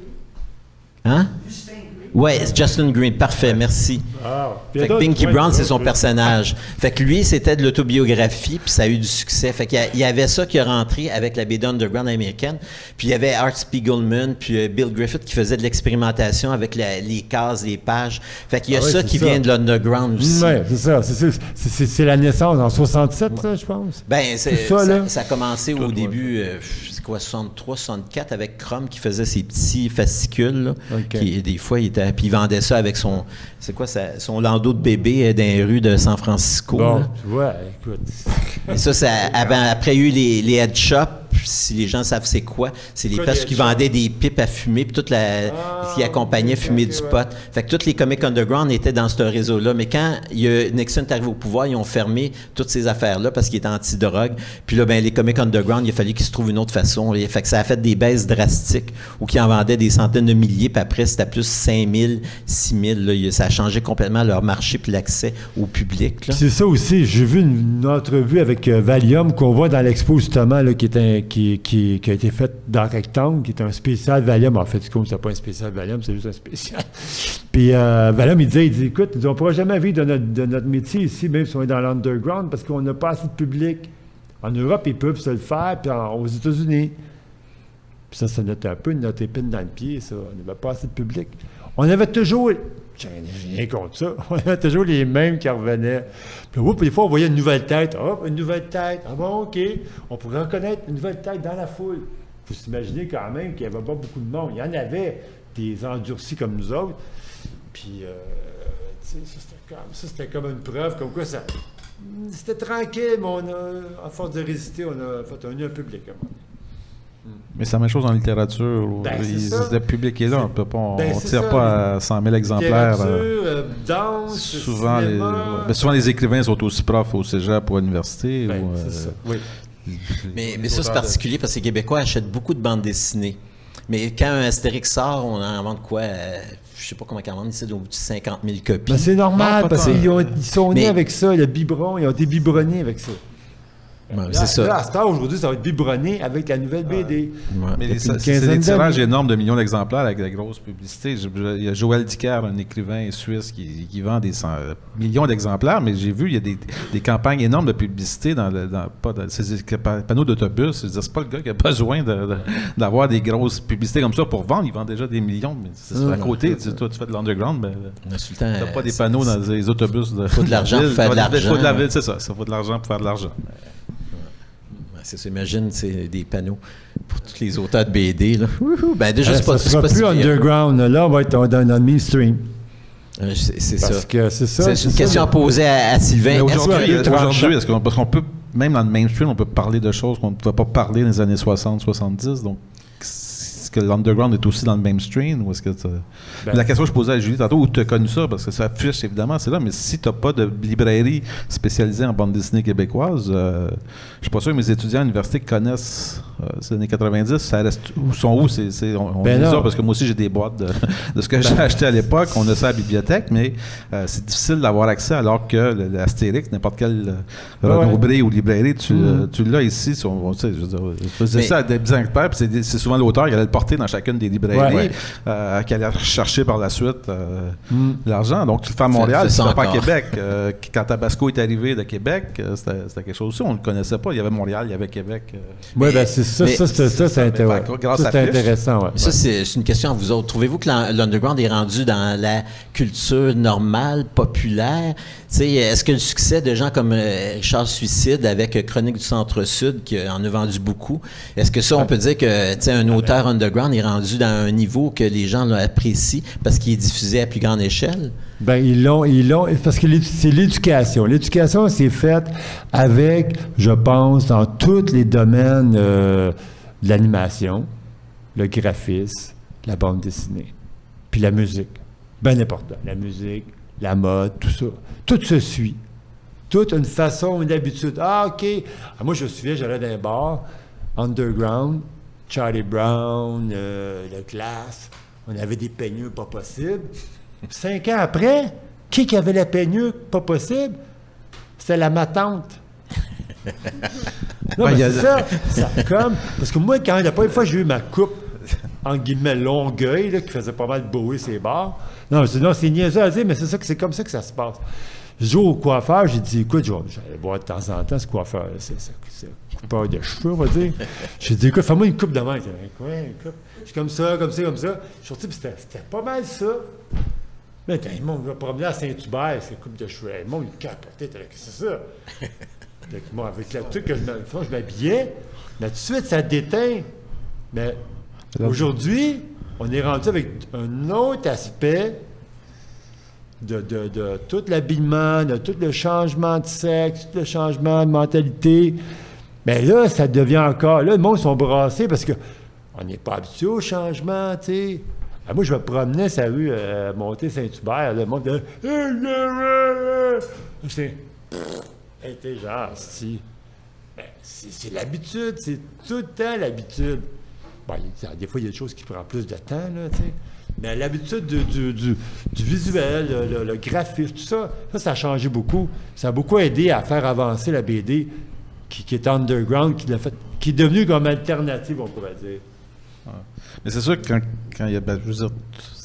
Hein? Ouais, c'est Justin Green, parfait, merci. Ah, puis il y a Fait que d'autres- Binky ouais, Brown, c'est d'autres, son oui. personnage. Fait que lui, c'était de l'autobiographie, puis ça a eu du succès. Fait qu'il y a- il y avait ça qui est rentré avec la B D underground américaine. Puis il y avait Art Spiegelman, puis euh, Bill Griffith qui faisait de l'expérimentation avec la- les cases, les pages. Fait qu'il y a Ah ouais, ça c'est qui ça. vient de l'underground aussi. Oui, c'est ça. C'est, c'est, c'est- c'est- c'est la naissance en soixante-sept, ça, je pense. Ben, c'est, C'est ça, ça, là. ça a commencé au début, euh, c'est quoi, soixante-trois, soixante-quatre, avec Crum qui faisait ses petits fascicules. Là, OK. qui, des fois, il était, puis il vendait ça avec son, c'est quoi, ça, son landau de bébé euh, dans les rues de San Francisco. Bon, là. tu vois, écoute. Et ça, ça avant, après, il y a eu les, les head shops. Si les gens savent c'est quoi, c'est les Quoi, places les qui head shops? vendaient des pipes à fumer, puis toute la, Ah, qui accompagnait ok, fumer ok, du ouais. pot. Fait que tous les comics underground étaient dans ce réseau-là. Mais quand il y a, Nixon est arrivé au pouvoir, ils ont fermé toutes ces affaires-là parce qu'il était anti-drogue. Puis là, ben, les comics underground, il a fallu qu'ils se trouvent une autre façon. Et fait que ça a fait des baisses drastiques ou qu'ils en vendaient des centaines de milliers, puis après, c'était plus cinq mille, six mille. Là. Il- Ça a changé complètement leur marché puis l'accès au public. Là. Puis c'est ça aussi, j'ai vu une, une entrevue avec euh, Valium qu'on voit dans l'expo justement, là, qui, est un, qui, qui, qui a été faite dans Rectangle, qui est un spécial Valium. En fait, c'est comme c'est pas un spécial Valium, c'est juste un spécial. Puis euh, Valium, il disait, il dit, écoute, ils on ne pourra jamais vivre de notre, de notre métier ici, même si on est dans l'underground, parce qu'on n'a pas assez de public. En Europe, ils peuvent se le faire, puis en- aux États-Unis. Puis ça, ça notre un peu notre épine dans le pied, ça. On n'avait pas assez de public. On avait toujours... J'ai rien contre ça. On avait toujours les mêmes qui revenaient. Puis, oups, des fois, on voyait une nouvelle tête. Hop, une nouvelle tête. Ah bon, OK. On pourrait reconnaître une nouvelle tête dans la foule. Il faut s'imaginer quand même qu'il n'y avait pas beaucoup de monde. Il y en avait. des endurcis comme nous autres. Puis, euh, tu sais, ça, c'était comme, ça, c'était comme une preuve, comme quoi ça... C'était tranquille, mais on a, à force de résister, on a fait un, un public. Mais c'est la même chose en littérature. Où Ben, il- c'est ça. le public est là, on peut pas, on, Ben, on c'est tire ça. pas à cent mille exemplaires. Littérature, euh, euh, danse, souvent, les, cinéma. ouais. Ben, souvent, les écrivains sont aussi profs au cégep ou à l'université. Ben, ou, c'est euh, ça, oui. Mais, les mais ça, c'est auteurs de- particulier parce que les Québécois achètent beaucoup de bandes dessinées. Mais quand un Astérix sort, on en vend quoi? Euh, je sais pas comment ils en vendent ici, au bout de cinquante mille copies. Ben, c'est normal, Non, pas parce tant. qu'ils ont- ils sont nés Mais- avec ça, le biberon, ils ont été biberonnés avec ça. Ouais, Là, c'est ça. là, à cette heure, aujourd'hui, ça va être biberonné avec la nouvelle B D. Ouais. Mais Depuis les- ça- une c'est quinzaine des tirages d'années. énormes de millions d'exemplaires avec la grosse publicité. Je- je- Il y a Joël Dicker, un écrivain suisse, qui, qui vend des cent- millions d'exemplaires, mais j'ai vu, il y a des, des campagnes énormes de publicité dans, le, dans, pas dans ces pa- panneaux d'autobus. Je veux dire, c'est pas le gars qui a besoin de- de- d'avoir des grosses publicités comme ça pour vendre. Il vend déjà des millions, mais c'est à Ouais. côté. Tu, toi, tu fais de l'underground, ben, On a tout le temps, t'as pas des c'est- panneaux c'est- dans les autobus. De, Faut de l'argent pour ville. faire de Faut l'argent, faut de la ouais. ville, c'est ça. Ça faut de l'argent pour faire de l'argent. Ouais, c'est ça, imagine, c'est des panneaux pour tous les auteurs de B D. Là. Wouhou! Ben déjà, Euh, c'est pas, ça c'est sera pas plus si pire. underground. Là, on va être dans, dans le mainstream. Euh, C'est c'est Parce ça. que c'est ça. C'est une ça, question à le- poser à, à Sylvain. Mais Est-ce aujourd'hui, que- que- aujourd'hui, est-ce qu'on, parce qu'on peut, même dans le mainstream, on peut parler de choses qu'on ne pouvait pas parler dans les années soixante soixante-dix. Donc, est-ce que l'underground est aussi dans le mainstream ou est-ce que t'as- Ben, la question que je posais à Julie tantôt, où tu as connu ça, parce que ça affiche évidemment, c'est là, mais si tu n'as pas de librairie spécialisée en bande dessinée québécoise, euh, je suis pas sûr que mes étudiants à l'université connaissent euh, ces années quatre-vingt-dix, ça reste où sont où c'est, c'est- on, on Ben lit ça non. parce que moi aussi j'ai des boîtes de, de ce que j'ai acheté à l'époque, on a ça à la bibliothèque, mais euh, c'est difficile d'avoir accès alors que le- l'Astérix, n'importe quelle euh, Ouais. Renaud-Bré ou librairie, tu, Mm. euh, tu l'as ici. Si on, on- tu sais, je veux dire, je faisais Mais- ça à des exemplaires, puis c'est, des- c'est souvent l'auteur qui allait le porter dans chacune des librairies, Ouais. euh, qui allait chercher par la suite euh, Mm. l'argent. Donc, tu le fais à Montréal, Fais tu ça le fais pas à encore. Québec. Euh, quand Tabasco est arrivé de Québec, euh, c'était, c'était quelque chose aussi. On ne le connaissait pas. Il y avait Montréal, il y avait Québec. euh. Oui, Mais- ben c'est ça, mais- ça, c'est, ça, c'est, ça, mais intér- par- grâce ça, à c'est Fiche. intéressant. Ouais. Ça, c'est c'est une question à vous autres. Trouvez-vous que l'un- l'underground est rendu dans la culture normale, populaire? Tu sais, est-ce que le succès de gens comme euh, Charles Suicide avec euh, Chronique du Centre-Sud, qui en a vendu beaucoup, est-ce que ça, on peut dire que tu sais, un auteur underground est rendu dans un niveau que les gens l'apprécient parce qu'il est diffusé à plus grande échelle? Ben, ils l'ont, ils l'ont, parce que l'édu- c'est l'éducation. L'éducation, c'est faite avec, je pense, dans tous les domaines euh, de l'animation, le graphisme, la bande dessinée, puis la musique. Bien important. La musique, la mode, tout ça. Tout se suit. Toute une façon, une habitude. Ah, OK. Ah, moi, je me souviens, j'allais dans un bar, underground, Charlie Brown, euh, le Glass. On avait des peigneux pas possibles. Cinq ans après, qui qui avait la peigneux pas possible? C'était la ma tante. Non, Ben, mais il y a- c'est ça, ça comme... Parce que moi, quand la première fois j'ai eu ma coupe, en guillemets, Longueuil, là, qui faisait pas mal bouer ses bars, non, je dis, non, c'est niaiseux à dire, mais c'est ça que c'est comme ça que ça se passe. Je joue au coiffeur, j'ai dit, écoute, je vais j'allais voir de temps en temps ce coiffeur, c'est ça, c'est coupeur de cheveux, on va dire. J'ai dit, écoute, fais-moi une coupe de main. J'ai dit, quoi, une coupe? Je suis comme ça, comme ça, comme ça. Je suis sorti, puis c'était c'était pas mal ça. Mais le monde va promener à Saint-Hubert, c'est coupe de cheveux. Le monde, il capotait, t'as dit, qu'est-ce que c'est ça? Fait que moi, avec la truc que je me- je m'habillais, mais tout de suite, ça déteint. Mais aujourd'hui, on est rendu avec un autre aspect de, de, de tout l'habillement, de tout le changement de sexe, tout le changement de mentalité. Mais là, ça devient encore... Là, le monde sont brassés parce que on n'est pas habitué au changement, tu sais. Ah, moi, je me promenais sur la rue, euh, monter Saint-Hubert, le monde de... J'étais... Hey, t'es genre, si... Ben, c'est c'est l'habitude, c'est tout le temps l'habitude. Bon, il y a- des fois, il y a des choses qui prennent plus de temps, là, tu sais. Mais l'habitude du, du, du, du visuel, le, le, le graphisme, tout ça, ça, ça a changé beaucoup. Ça a beaucoup aidé à faire avancer la B D qui, qui est underground, qui, l'a fait, qui est devenue comme alternative, on pourrait dire. Mais c'est sûr que quand, quand il y a, ben, je veux dire,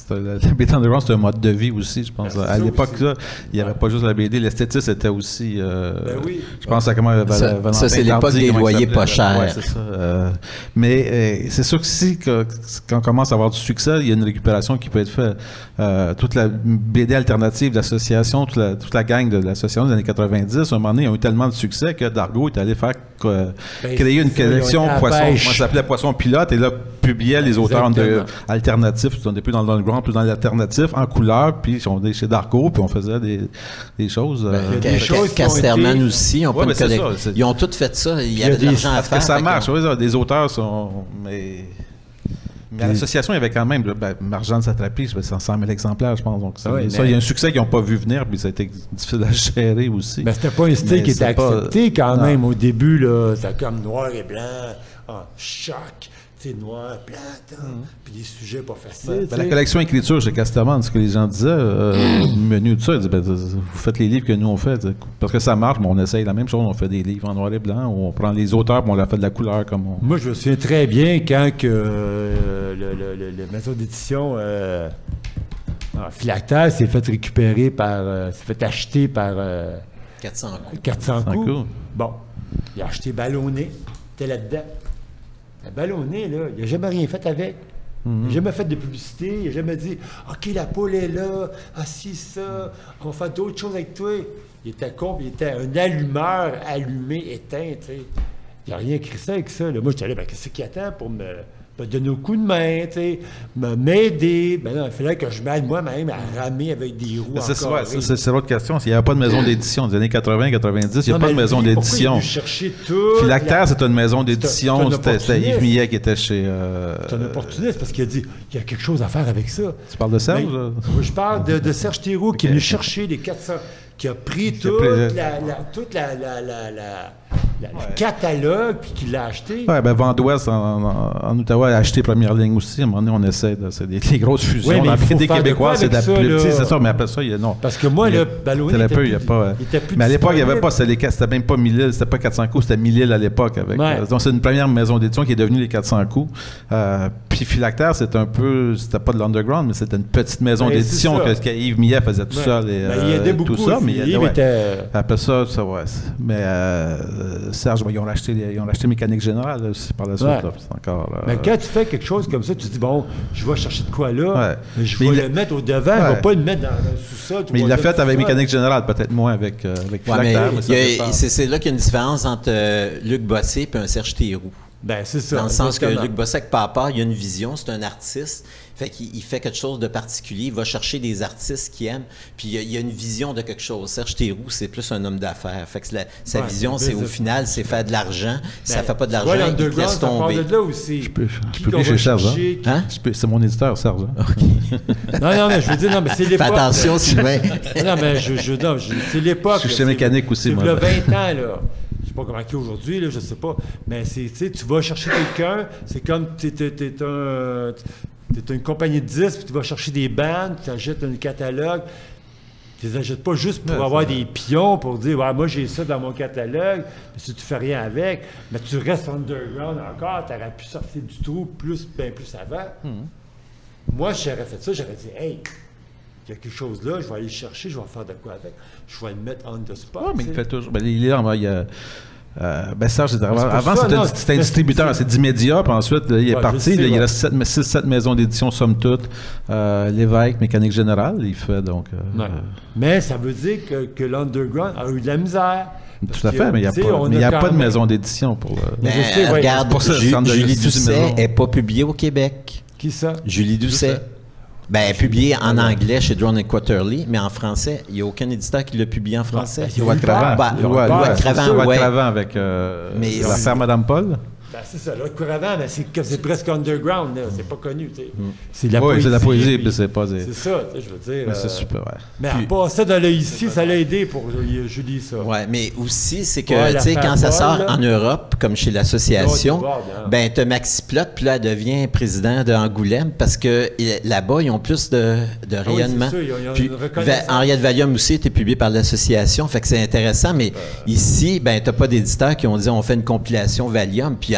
c'était- la, la B D underground, c'était un mode de vie aussi, je pense. Ben, c'est À ça l'époque, aussi. là, il n'y avait Ouais. pas juste la B D, l'esthétisme était aussi. euh, Ben oui. Je pense à comment Val- Ça- Valentin ça, c'est l'époque Tardy, des comment il loyers s'appelait, pas là. chers. Ouais, c'est ça. euh, mais euh, c'est sûr que si, que- quand on commence à avoir du succès, il y a une récupération qui peut être faite. Euh, toute la B D alternative, l'association, toute la, toute la gang de l'association des années quatre-vingt-dix, à un moment donné, ils ont eu tellement de succès que Dargaud est allé faire euh, Ben, créer une c'est ça, ils ont collection été à la poisson, pêche. moi ça s'appelait Poisson Pilote, et là publiait les auteurs de, Exactement. alternatifs, on était plus dans l'underground, plus dans l'alternatif, en couleur, puis on est chez Dargaud, puis on faisait des, des choses. euh, il y a des Ca- choses qui ont Casterman été- aussi, ils ont, Ouais, pas mais une c'est collec- ça, c'est- ils ont tout fait ça. Il y y a avait de des- l'argent à Parce que faire. ça fait marche, qu'on- oui, ça, des auteurs sont. Mais, mais à l'association, il y avait quand même. Ben, Marjane Satrapi, c'est cent mille exemplaires, je pense. Donc, ça, Oui, ça, mais- il y a un succès qu'ils n'ont pas vu venir, puis ça a été difficile à gérer aussi. Ben, c'était pas un style Mais qui était c'est pas- accepté quand Non. même au début, là. C'était comme noir et blanc, ah, choc, tu sais, noir, blanc, hein, puis des sujets pas faciles. Ben, tu la sais. collection écriture chez Casterman, ce que les gens disaient, euh, le menu, tout ça, ils disaient, ben, vous faites les livres que nous on fait. t'sais. Parce que ça marche, mais on essaye la même chose. On fait des livres en noir et blanc, ou on prend les auteurs, puis on leur fait de la couleur comme on. Moi, je me souviens très bien quand que euh, le, le, le- le maison d'édition euh, ah, Philactère s'est fait récupérer par, euh, s'est fait acheter par euh, quatre cents coups. quatre cents quatre cents coups. coups. Bon, il a acheté Ballonné, t'es là-dedans. Le Ballonné, là, il n'a jamais rien fait avec. Il n'a jamais fait de publicité, il n'a jamais dit « OK, la poule est là, ah si, ça, on va faire d'autres choses avec toi. » Il était con, il était un allumeur allumé, éteint, tu sais. Il n'a rien écrit ça avec ça. Là. Moi, j'étais là, ben, qu'est-ce qu'il attend pour me, me donner un coup de main, tu sais, me- m'aider. Ben non, il fallait que je m'aide moi-même à ramer avec des roues C'est ça, encore. ouais, ça, c'est c'est l'autre question. Il n'y avait pas de maison d'édition. Des années quatre-vingts quatre-vingt-dix, il n'y a pas de maison d'édition. chercher tout. Philactère, c'est une maison C'est un- d'édition. c'est un C'était c'était Yves opportuniste. Millet qui était chez. euh, C'est un opportuniste parce qu'il a dit il y a quelque chose à faire avec ça. Tu parles de Serge? Mais- là? Moi, je parle de, de Serge Théroux qui est venu chercher les quatre cents, qui a pris toute plaisir. la, la, toute la, la, la, la- la- le catalogue puis qui l'a acheté. Ouais, ben Vendouest en, en, en Ottawa a acheté Première Ligne aussi. À un moment donné, on essaie de. C'est des, des grosses fusions. Oui, mais Dans il faut des faire de Québécois, quoi c'est de la avec ça, plus là? petite, c'est ça, mais après ça, il y a non. Parce que moi, Il y a- le ballonné Très était peu, plus, il y a pas. il était plus Mais à l'époque, il n'y avait disponible. pas, c'était, les, quatre- c'était même pas mille, c'était pas quatre cents coups, c'était mille à l'époque. Avec, Ouais. euh, donc, c'est une première maison d'édition qui est devenue les quatre cents coups. Euh, puis Philactère, c'était un peu, c'était pas de l'underground, mais c'était une petite maison Ouais, d'édition c'est que, ça. que Yves Millet faisait tout Ouais. seul. Et, Ben, il aidait euh, beaucoup. tout ça, mais il Yves aidait, ouais. était- Après ça, ça ouais. c'est- Mais euh, Serge, ben, ils ont racheté, ils ont racheté Mécanique Générale là, aussi par la suite. Ouais. Là, c'est encore. là, Mais quand tu fais quelque chose comme ça, tu te dis, bon, je vais chercher de quoi là, Ouais. mais je Mais vais il le a- mettre au devant, je ne Ouais. vais pas le mettre dans le sous-sol. tu Mais il vois, l'a là, fait avec tout ça. Mécanique Générale, peut-être moins avec, euh, avec Ouais, mais Philactère. mais ça il y a- fait peur. c'est c'est là qu'il y a une différence entre euh, Luc Bossé et un Serge Théroux. Ben, c'est ça. Dans le sens que exactement. Luc Bossé, avec Papa, il a une vision, c'est un artiste. Fait qu'il il fait quelque chose de particulier, il va chercher des artistes qu'il aime, puis il y a, il y a une vision de quelque chose. Serge Théroux, c'est plus un homme d'affaires. Fait que la- sa Ouais, vision, c'est c'est plus au de- final, c'est faire de l'argent. Si ça Ben, fait pas de tu vois, l'argent, il te l'underground, laisse ça part tomber. de là aussi. Je peux, je Qui peux qu'on plus va chez Serge. chercher, Hein? Hein? Je peux- c'est mon éditeur, Serge. hein. Non, non, mais je veux dire, non, mais c'est Fais l'époque. attention, Sylvain. Non, mais je, je, non, je- c'est l'époque. Je suis là, chez c'est- Mécanique aussi, c'est moi. là vingt ans, là. Je sais pas comment il est aujourd'hui, là, je sais pas. Mais c'est, tu sais, tu vas chercher quelqu'un, c'est comme tu es un. T'es une compagnie de disques, puis tu vas chercher des bandes, tu achètes un catalogue. Tu les achètes pas juste pour Ouais, avoir c'est des pions, pour dire, ouais, moi j'ai ça dans mon catalogue, mais si tu fais rien avec, mais tu restes underground encore, tu aurais pu sortir du trou plus, bien plus avant. Moi, si j'aurais fait ça, j'aurais dit, hey, il y a quelque chose là, je vais aller le chercher, je vais faire de quoi avec, je vais le mettre on the spot. Ouais, mais tu il sais. fait toujours. Ben, il est là, il y a. Euh, ben Serge, c'était- c'est pas avant, ça, c'était non, c'était un mais distributeur, c'est- c'est d'immédiat, puis ensuite, là, il est Ouais, parti. je sais, là, il ouais. reste six sept maisons d'édition, somme toute. Euh, L'évêque, Mécanique Générale, il fait donc. euh, Ouais. Mais ça veut dire que, que l'underground a eu de la misère. Parce Tout à que, fait, mais il n'y a, tu sais, pas, on mais il y a quand pas de même- maison d'édition pour le. Mais Ben, je sais, ouais, regarde, pour ça, Ju- c'est en de- Julie c'est une Doucet maison. n'est pas publiée au Québec. Qui ça? Julie Doucet. Ben, elle est publiée en anglais chez Drone and Quarterly, mais en français, il n'y a aucun éditeur qui l'a publié en français. ben, il y a Loi eu Cravant. Bah, Loi Loi Loi- Cravant, Loi ouais. Cravant avec euh, Mais l'affaire Madame Paul. Ben, c'est ça, là, Couravant, mais c'est, que c'est presque underground, là, c'est pas connu, tu sais. Mm. C'est de la Oui, poésie. c'est de la poésie, puis puis c'est pas des. C'est ça, tu sais, je veux dire. Mais c'est euh, super, ouais. Mais Puis- à part ça, dans le ici, ça l'a aidé pour euh, Julie, ça. Ouais, mais aussi, c'est que, Ouais, tu sais, l'affaire quand ça Paul, sort là. en Europe, comme chez l'association, L'autre bord, hein. ben, t'as Maxi Plot, puis là, elle devient président d'Angoulême, parce que il- là-bas, ils ont plus de, de Ah oui, rayonnement. c'est ça, ils ont- ils ont Puis, une reconnaissance. Va- Henriette Valium aussi était publié par l'association, fait que c'est intéressant, mais ici, ben, t'as pas d'éditeurs qui ont dit, on fait une compilation Valium, puis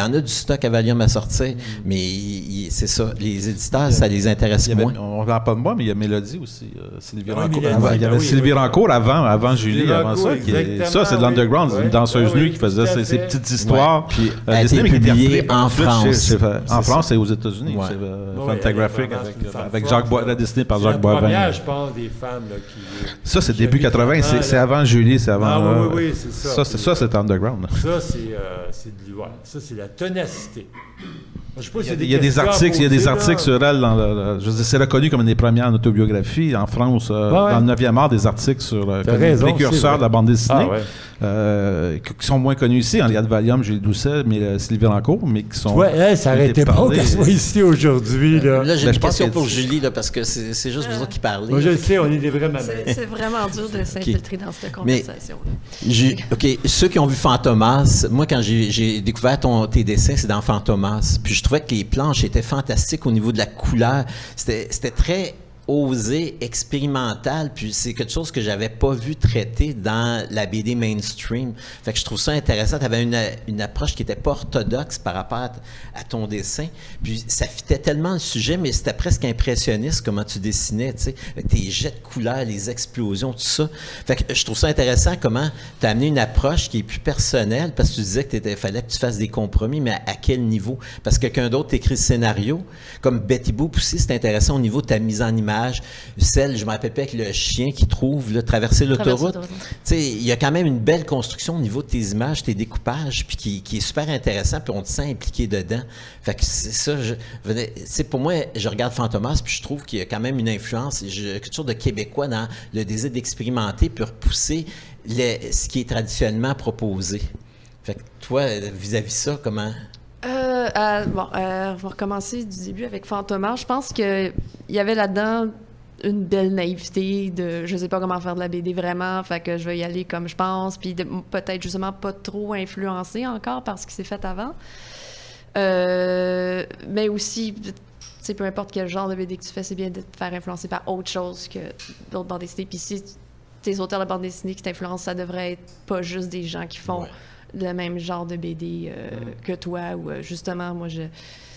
en a du stock à Valium à sortir, mm. mais il, il, c'est ça, les éditeurs, ça les intéresse avait, moins. On ne parle pas de moi, mais il y a Mélodie aussi. Euh, Sylvie oui, Rancourt. Mélodie, il y avait oui, Sylvie oui, Rancourt avant, avant Sylvie Julie, avant Rancourt, ça. Qui est, ça, c'est de oui, l'underground, oui, une danseuse oui, nue qui faisait ses, ses petites histoires. Ouais. Puis euh, elle a été publiée en France. Chez, chez, en France et aux États-Unis. Ouais. C'est euh, Oui, Fantagraphic avec, avec Jacques Boivin, dessiné par c'est Jacques la Boivin. première, je pense, des femmes là, qui... Ça, c'est qui début quatre-vingts, c'est, c'est avant Julie, c'est avant... Ah oui, euh, oui, oui, c'est ça. Ça, c'est, ça, c'est underground. Ça, c'est, euh, c'est de l'I W A. Ça, c'est la ténacité. Je sais pas Il y a, si il y a des articles, il y a des articles sur elle. Dans le, je veux dire, c'est reconnu comme une des premières en autobiographie en France. Euh, ah ouais. Dans le neuvième art, des articles sur euh, les précurseurs de la bande dessinée, ah ouais. euh, qui sont moins connus ici. Henriette Valium, Julie Doucet, mais euh, Sylvie Rancourt, mais qui sont. Ouais, elle, ça aurait été bon qu'elle soit ici aujourd'hui. Là, là j'ai ben, une question pour que... Julie, là, parce que c'est, c'est juste vous autres qui parlez. Moi, je le sais, on est des vrais mamans. C'est, c'est vraiment dur de s'infiltrer okay. dans cette conversation. Mais, OK, ceux qui ont vu Fantomas, moi, quand j'ai, j'ai découvert ton, tes dessins, c'est dans Fantomas. Puis je trouvais que les planches étaient fantastiques au niveau de la couleur. C'était, c'était très osé, expérimental, puis c'est quelque chose que j'avais pas vu traiter dans la B D mainstream. Fait que je trouve ça intéressant. Tu avais une, une approche qui était pas orthodoxe par rapport à, à ton dessin, puis ça fitait tellement le sujet, mais c'était presque impressionniste comment tu dessinais, tu sais, avec tes jets de couleurs, les explosions, tout ça. Fait que je trouve ça intéressant comment tu as amené une approche qui est plus personnelle, parce que tu disais qu'il fallait que tu fasses des compromis, mais à, à quel niveau? Parce que quelqu'un d'autre t'écrit le scénario, comme Betty Boop aussi, c'est intéressant au niveau de ta mise en image. Celle, je me rappelle pas, avec le chien qui trouve là, traverser l'autoroute. Il y a quand même une belle construction au niveau de tes images, tes découpages, puis qui, qui est super intéressant, puis on te sent impliqué dedans. Fait que c'est ça, je, pour moi, je regarde Fantomas, puis je trouve qu'il y a quand même une influence, je, quelque chose de québécois dans le désir d'expérimenter, puis repousser les, ce qui est traditionnellement proposé. Fait que toi, vis-à-vis ça, comment... Euh, euh, bon, euh, on va recommencer du début avec Fantomas. Je pense qu'il y avait là-dedans une belle naïveté de je sais pas comment faire de la B D vraiment, fait que je vais y aller comme je pense, puis de, peut-être justement pas trop influencé encore par ce qui s'est fait avant. Euh, mais aussi, tu sais, peu importe quel genre de B D que tu fais, c'est bien de te faire influencer par autre chose que d'autres bandes dessinées. Puis si tes auteurs de bande dessinée qui t'influencent, ça devrait être pas juste des gens qui font... Ouais. le même genre de B D euh, mm. que toi, ou euh, justement, moi, je...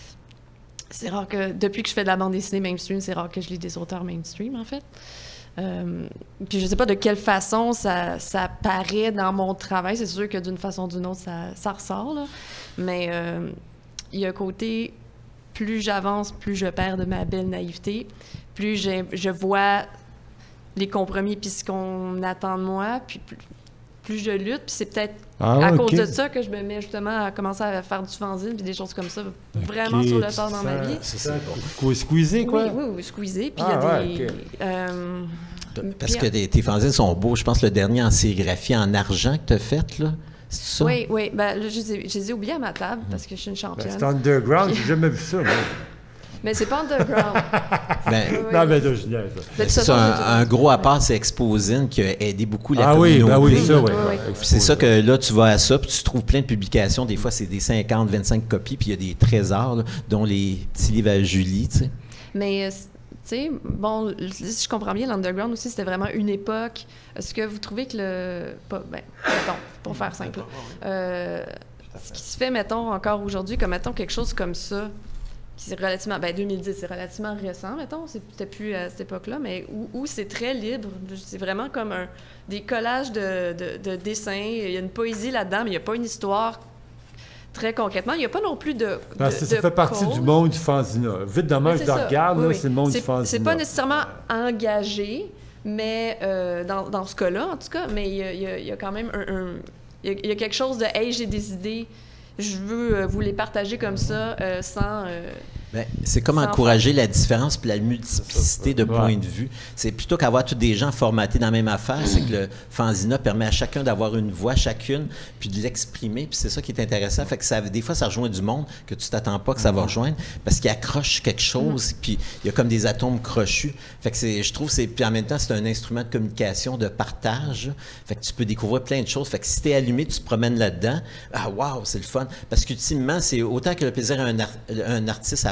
C'est rare que... Depuis que je fais de la bande dessinée mainstream, c'est rare que je lis des auteurs mainstream, en fait. Euh, puis je sais pas de quelle façon ça, ça paraît dans mon travail. C'est sûr que d'une façon ou d'une autre, ça, ça ressort, là. Mais euh, il y a un côté... Plus j'avance, plus je perds de ma belle naïveté. Plus je, je vois les compromis puis ce qu'on attend de moi, puis plus... plus je lutte, puis c'est peut-être ah, à okay. cause de ça que je me mets justement à commencer à faire du fanzine puis des choses comme ça, vraiment okay, sur le tard dans ma vie. C'est ça, quoi, squeezer, quoi? Oui, oui, oui, squeezer, puis il ah, y a ouais, des... Okay. Euh, Parce que tes, tes fanzines sont beaux. Je pense que le dernier en sérigraphie en argent que tu as fait, là, c'est ça? Oui, oui, ben là, je les ai oubliés à ma table parce que je suis une championne. Ben, c'est underground, j'ai jamais vu ça, moi. Mais c'est pas underground. ben, oui. Non, mais de génial, ça. C'est ça, un, un gros appart, c'est Exposine qui a aidé beaucoup la ah communauté. Ah oui, ben oui, ça, oui. oui. Puis c'est ça que là, tu vas à ça, puis tu trouves plein de publications. Des fois, c'est des cinquante, vingt-cinq copies, puis il y a des trésors, là, dont les petits livres à Julie, tu sais. Mais, tu sais, bon, si je comprends bien, l'underground aussi, c'était vraiment une époque. Est-ce que vous trouvez que le... Pas, ben, mettons, pour faire simple, euh, ce qui se fait, mettons, encore aujourd'hui, comme, mettons, quelque chose comme ça, c'est relativement, ben deux mille dix, c'est relativement récent, mettons, c'était plus à cette époque-là, mais où, où c'est très libre. C'est vraiment comme un, des collages de, de, de dessins. Il y a une poésie là-dedans, mais il n'y a pas une histoire très concrètement. Il n'y a pas non plus de. de Parce que ça de fait partie cause. du monde du fanzina. Vite demain, je le regarde, oui, là, oui. c'est le monde c'est, du fanzina. C'est pas nécessairement engagé, mais euh, dans, dans ce cas-là, en tout cas, mais il y a, il y a, il y a quand même un. un il, y a, il y a quelque chose de hey, j'ai des idées. Je veux euh, vous les partager comme ça, euh, sans... Euh, ben, c'est comme encourager la différence puis la multiplicité de points de vue. C'est plutôt qu'avoir tous des gens formatés dans la même affaire, c'est que le fanzina permet à chacun d'avoir une voix chacune, puis de l'exprimer, puis c'est ça qui est intéressant. Fait que ça, des fois, ça rejoint du monde que tu t'attends pas que ça va rejoindre, parce qu'il accroche quelque chose, puis il y a comme des atomes crochus. Fait que c'est, je trouve, c'est, puis en même temps, c'est un instrument de communication, de partage. Fait que tu peux découvrir plein de choses. Fait que si t'es allumé, tu te promènes là-dedans, ah wow, c'est le fun. Parce qu'ultimement, c'est autant que le plaisir à un, ar- un artiste à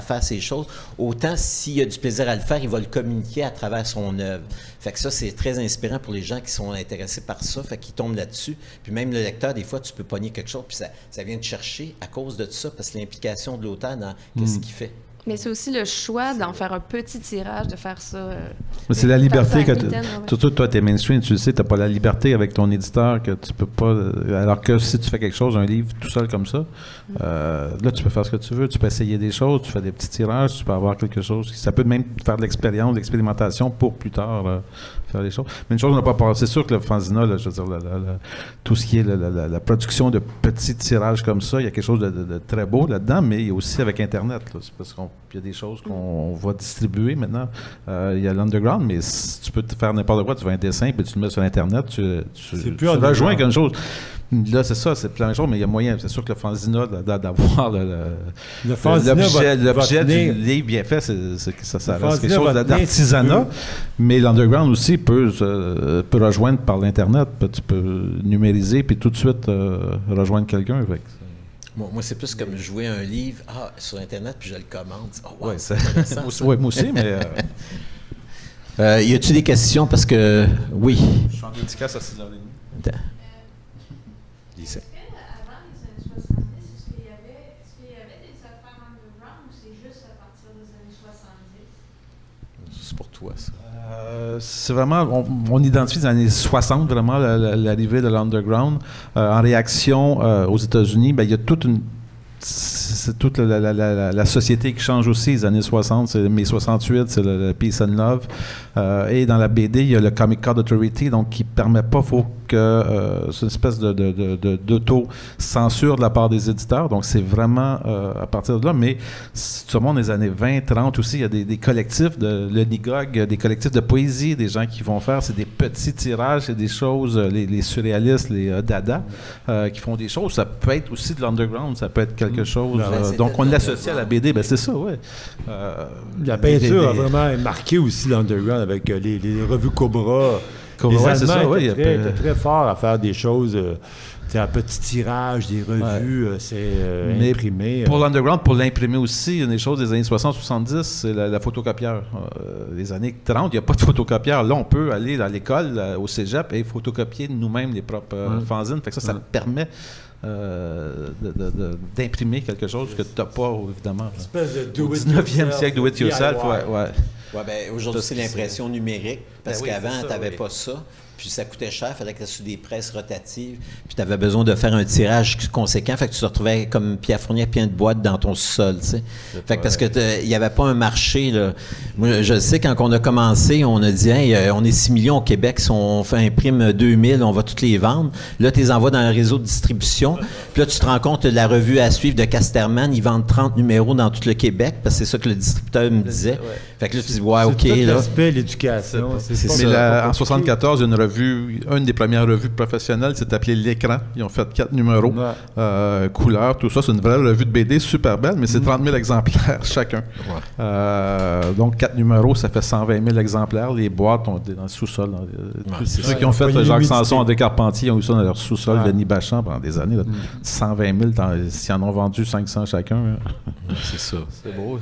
faire ces choses, autant s'il a du plaisir à le faire, il va le communiquer à travers son œuvre. Fait que ça, c'est très inspirant pour les gens qui sont intéressés par ça, fait qu'ils tombent là-dessus. Puis même le lecteur, des fois, tu peux pogner quelque chose, puis ça, ça vient te chercher à cause de ça, parce que l'implication de l'auteur dans qu'est-ce qu'il fait. Mais c'est aussi le choix d'en faire un petit tirage, de faire ça. Euh, Mais c'est la liberté que tu. Surtout, toi, tu es mainstream, tu le sais, tu n'as pas la liberté avec ton éditeur que tu peux pas. Alors que si tu fais quelque chose, un livre tout seul comme ça, euh, là, tu peux faire ce que tu veux, tu peux essayer des choses, tu fais des petits tirages, tu peux avoir quelque chose. Ça peut même faire de l'expérience, de l'expérimentation pour plus tard là, faire des choses. Mais une chose, on n'a pas parlé. C'est sûr que le fanzina, là, je veux dire, la, la, la, tout ce qui est la, la, la production de petits tirages comme ça, il y a quelque chose de, de, de très beau là-dedans, mais il y a aussi avec Internet. Là, c'est parce qu'on il y a des choses qu'on va distribuer maintenant. Euh, il y a l'underground, mais si tu peux te faire n'importe quoi, tu fais un dessin, puis tu le mets sur Internet, tu, tu, tu rejoins quelque chose. Là, c'est ça, c'est plein de choses, mais il y a moyen. C'est sûr que le fanzina, d'avoir l'objet du livre bien fait, c'est, c'est, ça, ça reste quelque chose d'artisanat, mais l'underground aussi peut, euh, peut rejoindre par l'Internet. Tu peux numériser, puis tout de suite euh, rejoindre quelqu'un avec. Moi, moi, c'est plus comme jouer un livre ah, sur Internet, puis je le commande. Oh, wow, ouais, c'est intéressant. Oui, moi aussi, mais... Euh... euh, y a-tu des questions? Parce que, oui. Je suis en dédicace à six heures trente. Est-ce qu'avant les années soixante-dix, est-ce qu'il y avait, est-ce qu'il y avait des affaires underground ou c'est juste à partir des années soixante-dix? C'est pour toi, ça. Euh, c'est vraiment, on, on identifie les années soixante, vraiment, la, la, l'arrivée de l'underground. Euh, en réaction euh, aux États-Unis, ben, il y a toute une... C'est toute la, la, la, la société qui change aussi. Les années soixante, c'est mai soixante-huit, c'est le, le Peace and Love. Euh, et dans la B D, il y a le Comic Code Authority, donc qui ne permet pas, faut que euh, c'est une espèce de, de, de, de, d'auto-censure de la part des éditeurs. Donc, c'est vraiment euh, à partir de là. Mais si tu remontes dans les années vingt, trente aussi, il y a des, des collectifs, de, le N I G O G, des collectifs de poésie, des gens qui vont faire, c'est des petits tirages, c'est des choses, les, les surréalistes, les euh, dada, euh, qui font des choses. Ça peut être aussi de l'underground, ça peut être quelque chose. Euh, donc, on l'associe à la B D, ben c'est ça, oui. Euh, la peinture les, a vraiment marqué aussi l'underground avec euh, les, les revues Cobra. Cobra, les ouais, Allemands c'est ça, étaient, oui, très, a... étaient très forts à faire des choses, euh, un petit tirage, des revues, ouais. euh, c'est euh, imprimé. Pour euh. l'underground, pour l'imprimer aussi, il y a des choses des années soixante soixante-dix, c'est la, la photocopieur. Euh, les années trente, il n'y a pas de photocopieur. Là, on peut aller dans l'école, là, au cégep, et photocopier nous-mêmes les propres euh, ouais. fanzines. Fait que ça, ça ouais. permet Euh, de, de, de, d'imprimer quelque chose que tu n'as pas, évidemment. Une espèce de do au dix-neuvième siècle, do it yourself. Ouais, ouais. Ouais, ben, aujourd'hui, c'est l'impression numérique, parce ben oui, qu'avant, tu n'avais oui. pas ça. Puis ça coûtait cher, il fallait que tu aies des presses rotatives. Puis tu avais besoin de faire un tirage conséquent. Fait que tu te retrouvais comme Pierre Fournier, plein de boîtes dans ton sol, tu sais. Fait que parce que il n'y avait pas un marché, là. Moi, je sais, quand on a commencé, on a dit, hey, on est six millions au Québec, si on fait imprime deux mille, on va toutes les vendre. Là, tu les envoies dans un réseau de distribution. Puis là, tu te rends compte de la revue à suivre de Casterman, ils vendent trente numéros dans tout le Québec, parce que c'est ça que le distributeur me disait. Ouais. Fait que là, tu dis, ouais, OK, c'est tout là. l'aspect, l'éducation. C'est, c'est, c'est ça. Mais la, en soixante-quatorze, il y a une revue, une des premières revues professionnelles, c'est appelé L'Écran. Ils ont fait quatre numéros, ouais. euh, couleurs, tout ça. C'est une vraie revue de B D super belle, mais c'est trente mille exemplaires chacun. Ouais. Euh, donc, quatre numéros, ça fait cent vingt mille exemplaires. Les boîtes, on est dans le sous-sol. Dans, ouais, ceux ça, qui ont fait Jacques Sanson, André Carpentier, ont eu ça dans leur sous-sol, ouais. Denis Bachand, pendant des années. Là, mm. cent vingt mille, s'ils en ont vendu cinq cents chacun. Hein. C'est ça. C'est beau.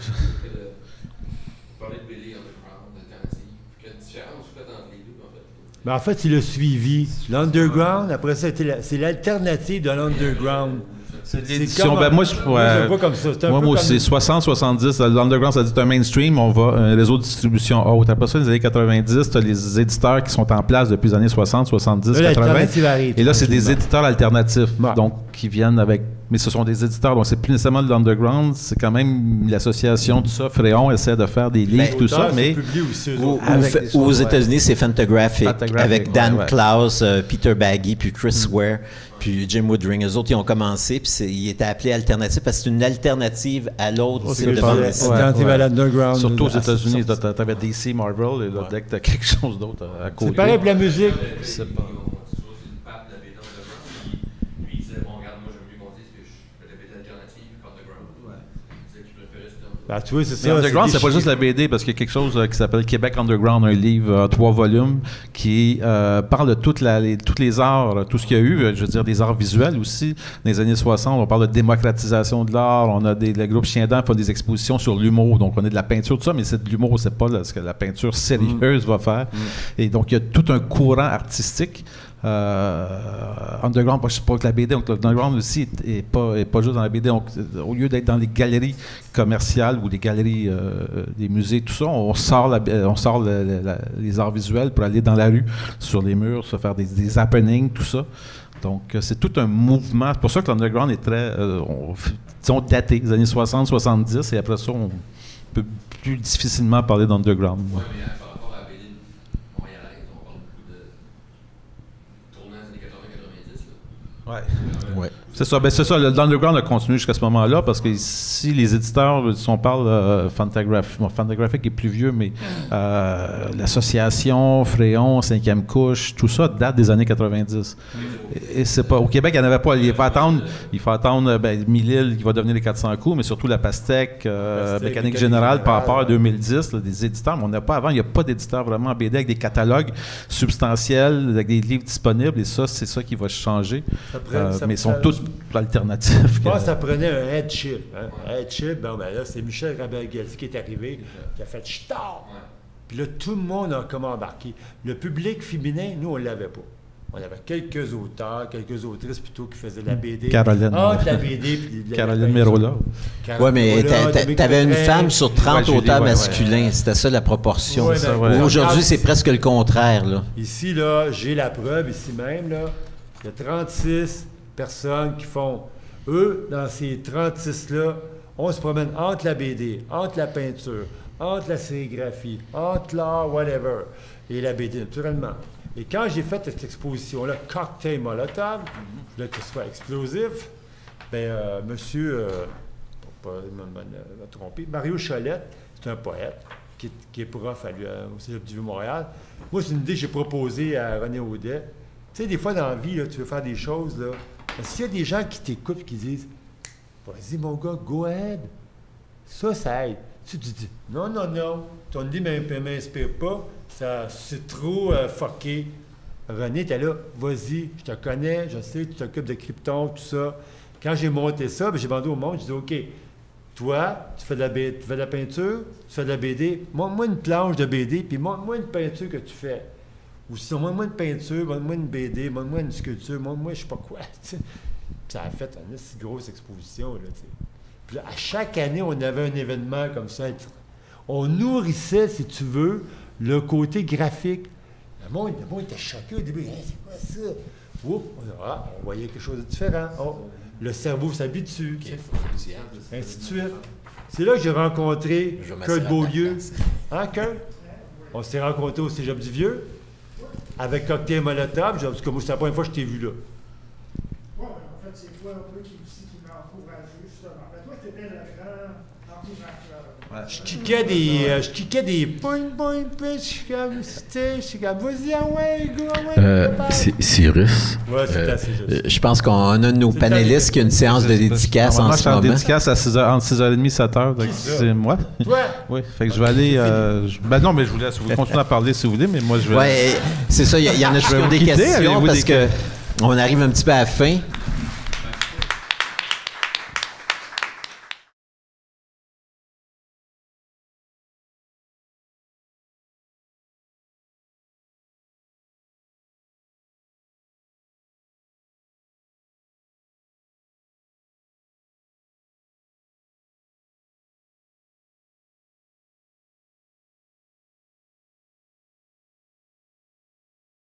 Ben en fait, il a suivi. L'underground, après ça, c'est l'alternative de l'underground. C'est l'édition. Ben moi, je ouais, pas comme ça. Un moi, moi c'est soixante soixante-dix. L'underground, ça dit un mainstream. On va un réseau de distribution haute. Après ça, les années quatre-vingt-dix, tu as les éditeurs qui sont en place depuis les années soixante, soixante-dix, là, quatre-vingts. Et là, c'est des éditeurs alternatifs. Ouais. Donc, qui viennent avec. Mais ce sont des éditeurs, donc c'est plus nécessairement de l'underground, c'est quand même l'association, tout ça. Fréon essaie de faire des livres, ben, tout ça, mais... Aussi, ou, ou, ou aux États-Unis, c'est Fantagraphic, Fantagraphic, avec Dan ouais, ouais. Klaus, euh, Peter Baggy, puis Chris mm. Ware, puis Jim Woodring. Eux autres, ils ont commencé, puis ils étaient appelés alternatifs, parce que c'est une alternative à l'autre type de bande dessinée. Alternative à l'underground. Surtout aux États-Unis, tu avais D C, Marvel, et là, dès que tu as quelque chose d'autre à côté... C'est pareil pour la musique. C'est pas... Ben, tu vois, c'est Mais ça. Underground, c'est pas déchiré. juste la B D, parce qu'il y a quelque chose euh, qui s'appelle Québec Underground, un livre en trois volumes qui euh, parle de toute la, les, tous les arts, tout ce qu'il y a eu, euh, je veux dire des arts visuels aussi. Dans les années soixante, on parle de démocratisation de l'art, on a des, le groupe Chien Dent fait des expositions sur l'humour, donc on a de la peinture, tout ça, mais c'est de l'humour, c'est pas là, ce que la peinture sérieuse mm. va faire. Mm. Et donc, il y a tout un courant artistique. Euh, underground, je ne sais pas que la B D, donc l'Underground aussi n'est pas, est pas juste dans la B D. Donc, au lieu d'être dans les galeries commerciales ou les galeries euh, des musées, tout ça, on sort, la, on sort le, le, la, les arts visuels pour aller dans la rue, sur les murs, se faire des, des happenings, tout ça. Donc, c'est tout un mouvement. C'est pour ça que l'Underground est très, euh, on, disons, daté, les années soixante soixante-dix, et après ça, on peut plus difficilement parler d'Underground. Oui, mais par rapport à la B D montréalaise, on parle beaucoup de tournant des années quatre-vingts quatre-vingt-dix. Oui. Ouais. C'est ça. Ben, c'est ça. L'Underground a continué jusqu'à ce moment-là parce que si les éditeurs, si on parle euh, Fantagraphique, bon, Fantagraphique est plus vieux, mais euh, l'association, Fréon, Cinquième Couche, tout ça date des années quatre-vingt-dix. Et, et c'est pas au Québec, il n'y en avait pas. Il faut attendre, il faut attendre ben, Mille-Îles qui va devenir les quatre cents coups, mais surtout la Pastèque, euh, Pastèque Mécanique Générale, par rapport à deux mille dix, là, des éditeurs. Mais on n'a pas avant. Il n'y a pas d'éditeurs vraiment en B D avec des catalogues substantiels, avec des livres disponibles. Et ça, c'est ça qui va changer. Après, euh, ça, mais ils sont ça, tous alternatifs. Je pense que ça prenait un head chip. Hein? Un head chip, ben, ben là, c'est Michel Rabel-Gelsey qui est arrivé, qui a fait « Ch'tard! » Puis là, tout le monde a comme embarqué. Le public féminin, nous, on ne l'avait pas. On avait quelques auteurs, quelques autrices plutôt qui faisaient de la B D. Caroline. Ah, de la B D. Puis la Caroline Mérola. Oui, mais tu avais une femme sur trente ouais, auteurs ouais, masculins. Ouais. C'était ça la proportion. Ouais, ben, ouais. Aujourd'hui, c'est presque le contraire. Là. Ici, là, j'ai la preuve, ici même, là, il y a trente-six personnes qui font, eux, dans ces trente-six-là, on se promène entre la B D, entre la peinture, entre la sérigraphie, entre l'art, whatever, et la B D, naturellement. Et quand j'ai fait cette exposition-là, Cocktail Molotov, je voulais que ce soit explosif, bien, euh, monsieur, euh, pour ne pas me, me, me tromper, Mario Cholette, c'est un poète qui est, qui est prof à lui, au Cégep du Vieux-Montréal. Moi, c'est une idée que j'ai proposée à René Audet. Tu sais, des fois, dans la vie, là, tu veux faire des choses, là. S'il y a des gens qui t'écoutent et qui disent « Vas-y, mon gars, go ahead », ça, ça aide. Tu te dis « Non, non, non, ton idée ne m'inspire pas, ça, c'est trop euh, fucké. » René, t'es là, vas-y, je te connais, je sais, tu t'occupes de Krypton, tout ça. Quand j'ai monté ça, j'ai demandé au monde, je dis « OK, toi, tu fais, de la B D, tu fais de la peinture, tu fais de la B D, montre-moi une planche de B D, puis montre-moi une peinture que tu fais. » Ou sinon, montre-moi une peinture, montre-moi une B D, montre-moi une sculpture, montre-moi je sais pas quoi. T'sais. Ça a fait une si grosse exposition. Là, puis là, à chaque année, on avait un événement comme ça. On nourrissait, si tu veux, le côté graphique. Le monde, le monde était choqué au début. Hey, c'est quoi ça? Oups, ah, on voyait quelque chose de différent. Oh, le cerveau s'habitue. Ainsi de suite. C'est là que j'ai rencontré Kurt Beaulieu. Hein, Kurt? On s'est rencontrés au Cégep du Vieux. Avec Cocktail Molotov, parce que moi, c'est la première fois que je t'ai vu là. Oui, en fait, c'est toi un peu qui, aussi, qui m'a encouragé, justement. Ben, toi, tu étais le grand encourageur. Ouais. Je kickais des. Euh, je kickais des. Boing, boing, puis je suis comme. Je suis comme. Vas-y, ah ouais, go, ah ouais. Euh, Cyrus. Ouais, c'est assez juste. Euh, je pense qu'on a un de nos panélistes qui a une séance de dédicace en ce moment. Je suis en dédicace à six heures, entre six heures trente et sept heures. C'est moi. Toi? Oui, fait que je vais aller. Euh, je, ben non, mais je vous laisse. Vous continuez à parler si vous voulez, mais moi, je vais. Oui, c'est ça. Il y, y en a toujours des questions parce que on arrive un petit peu à la fin.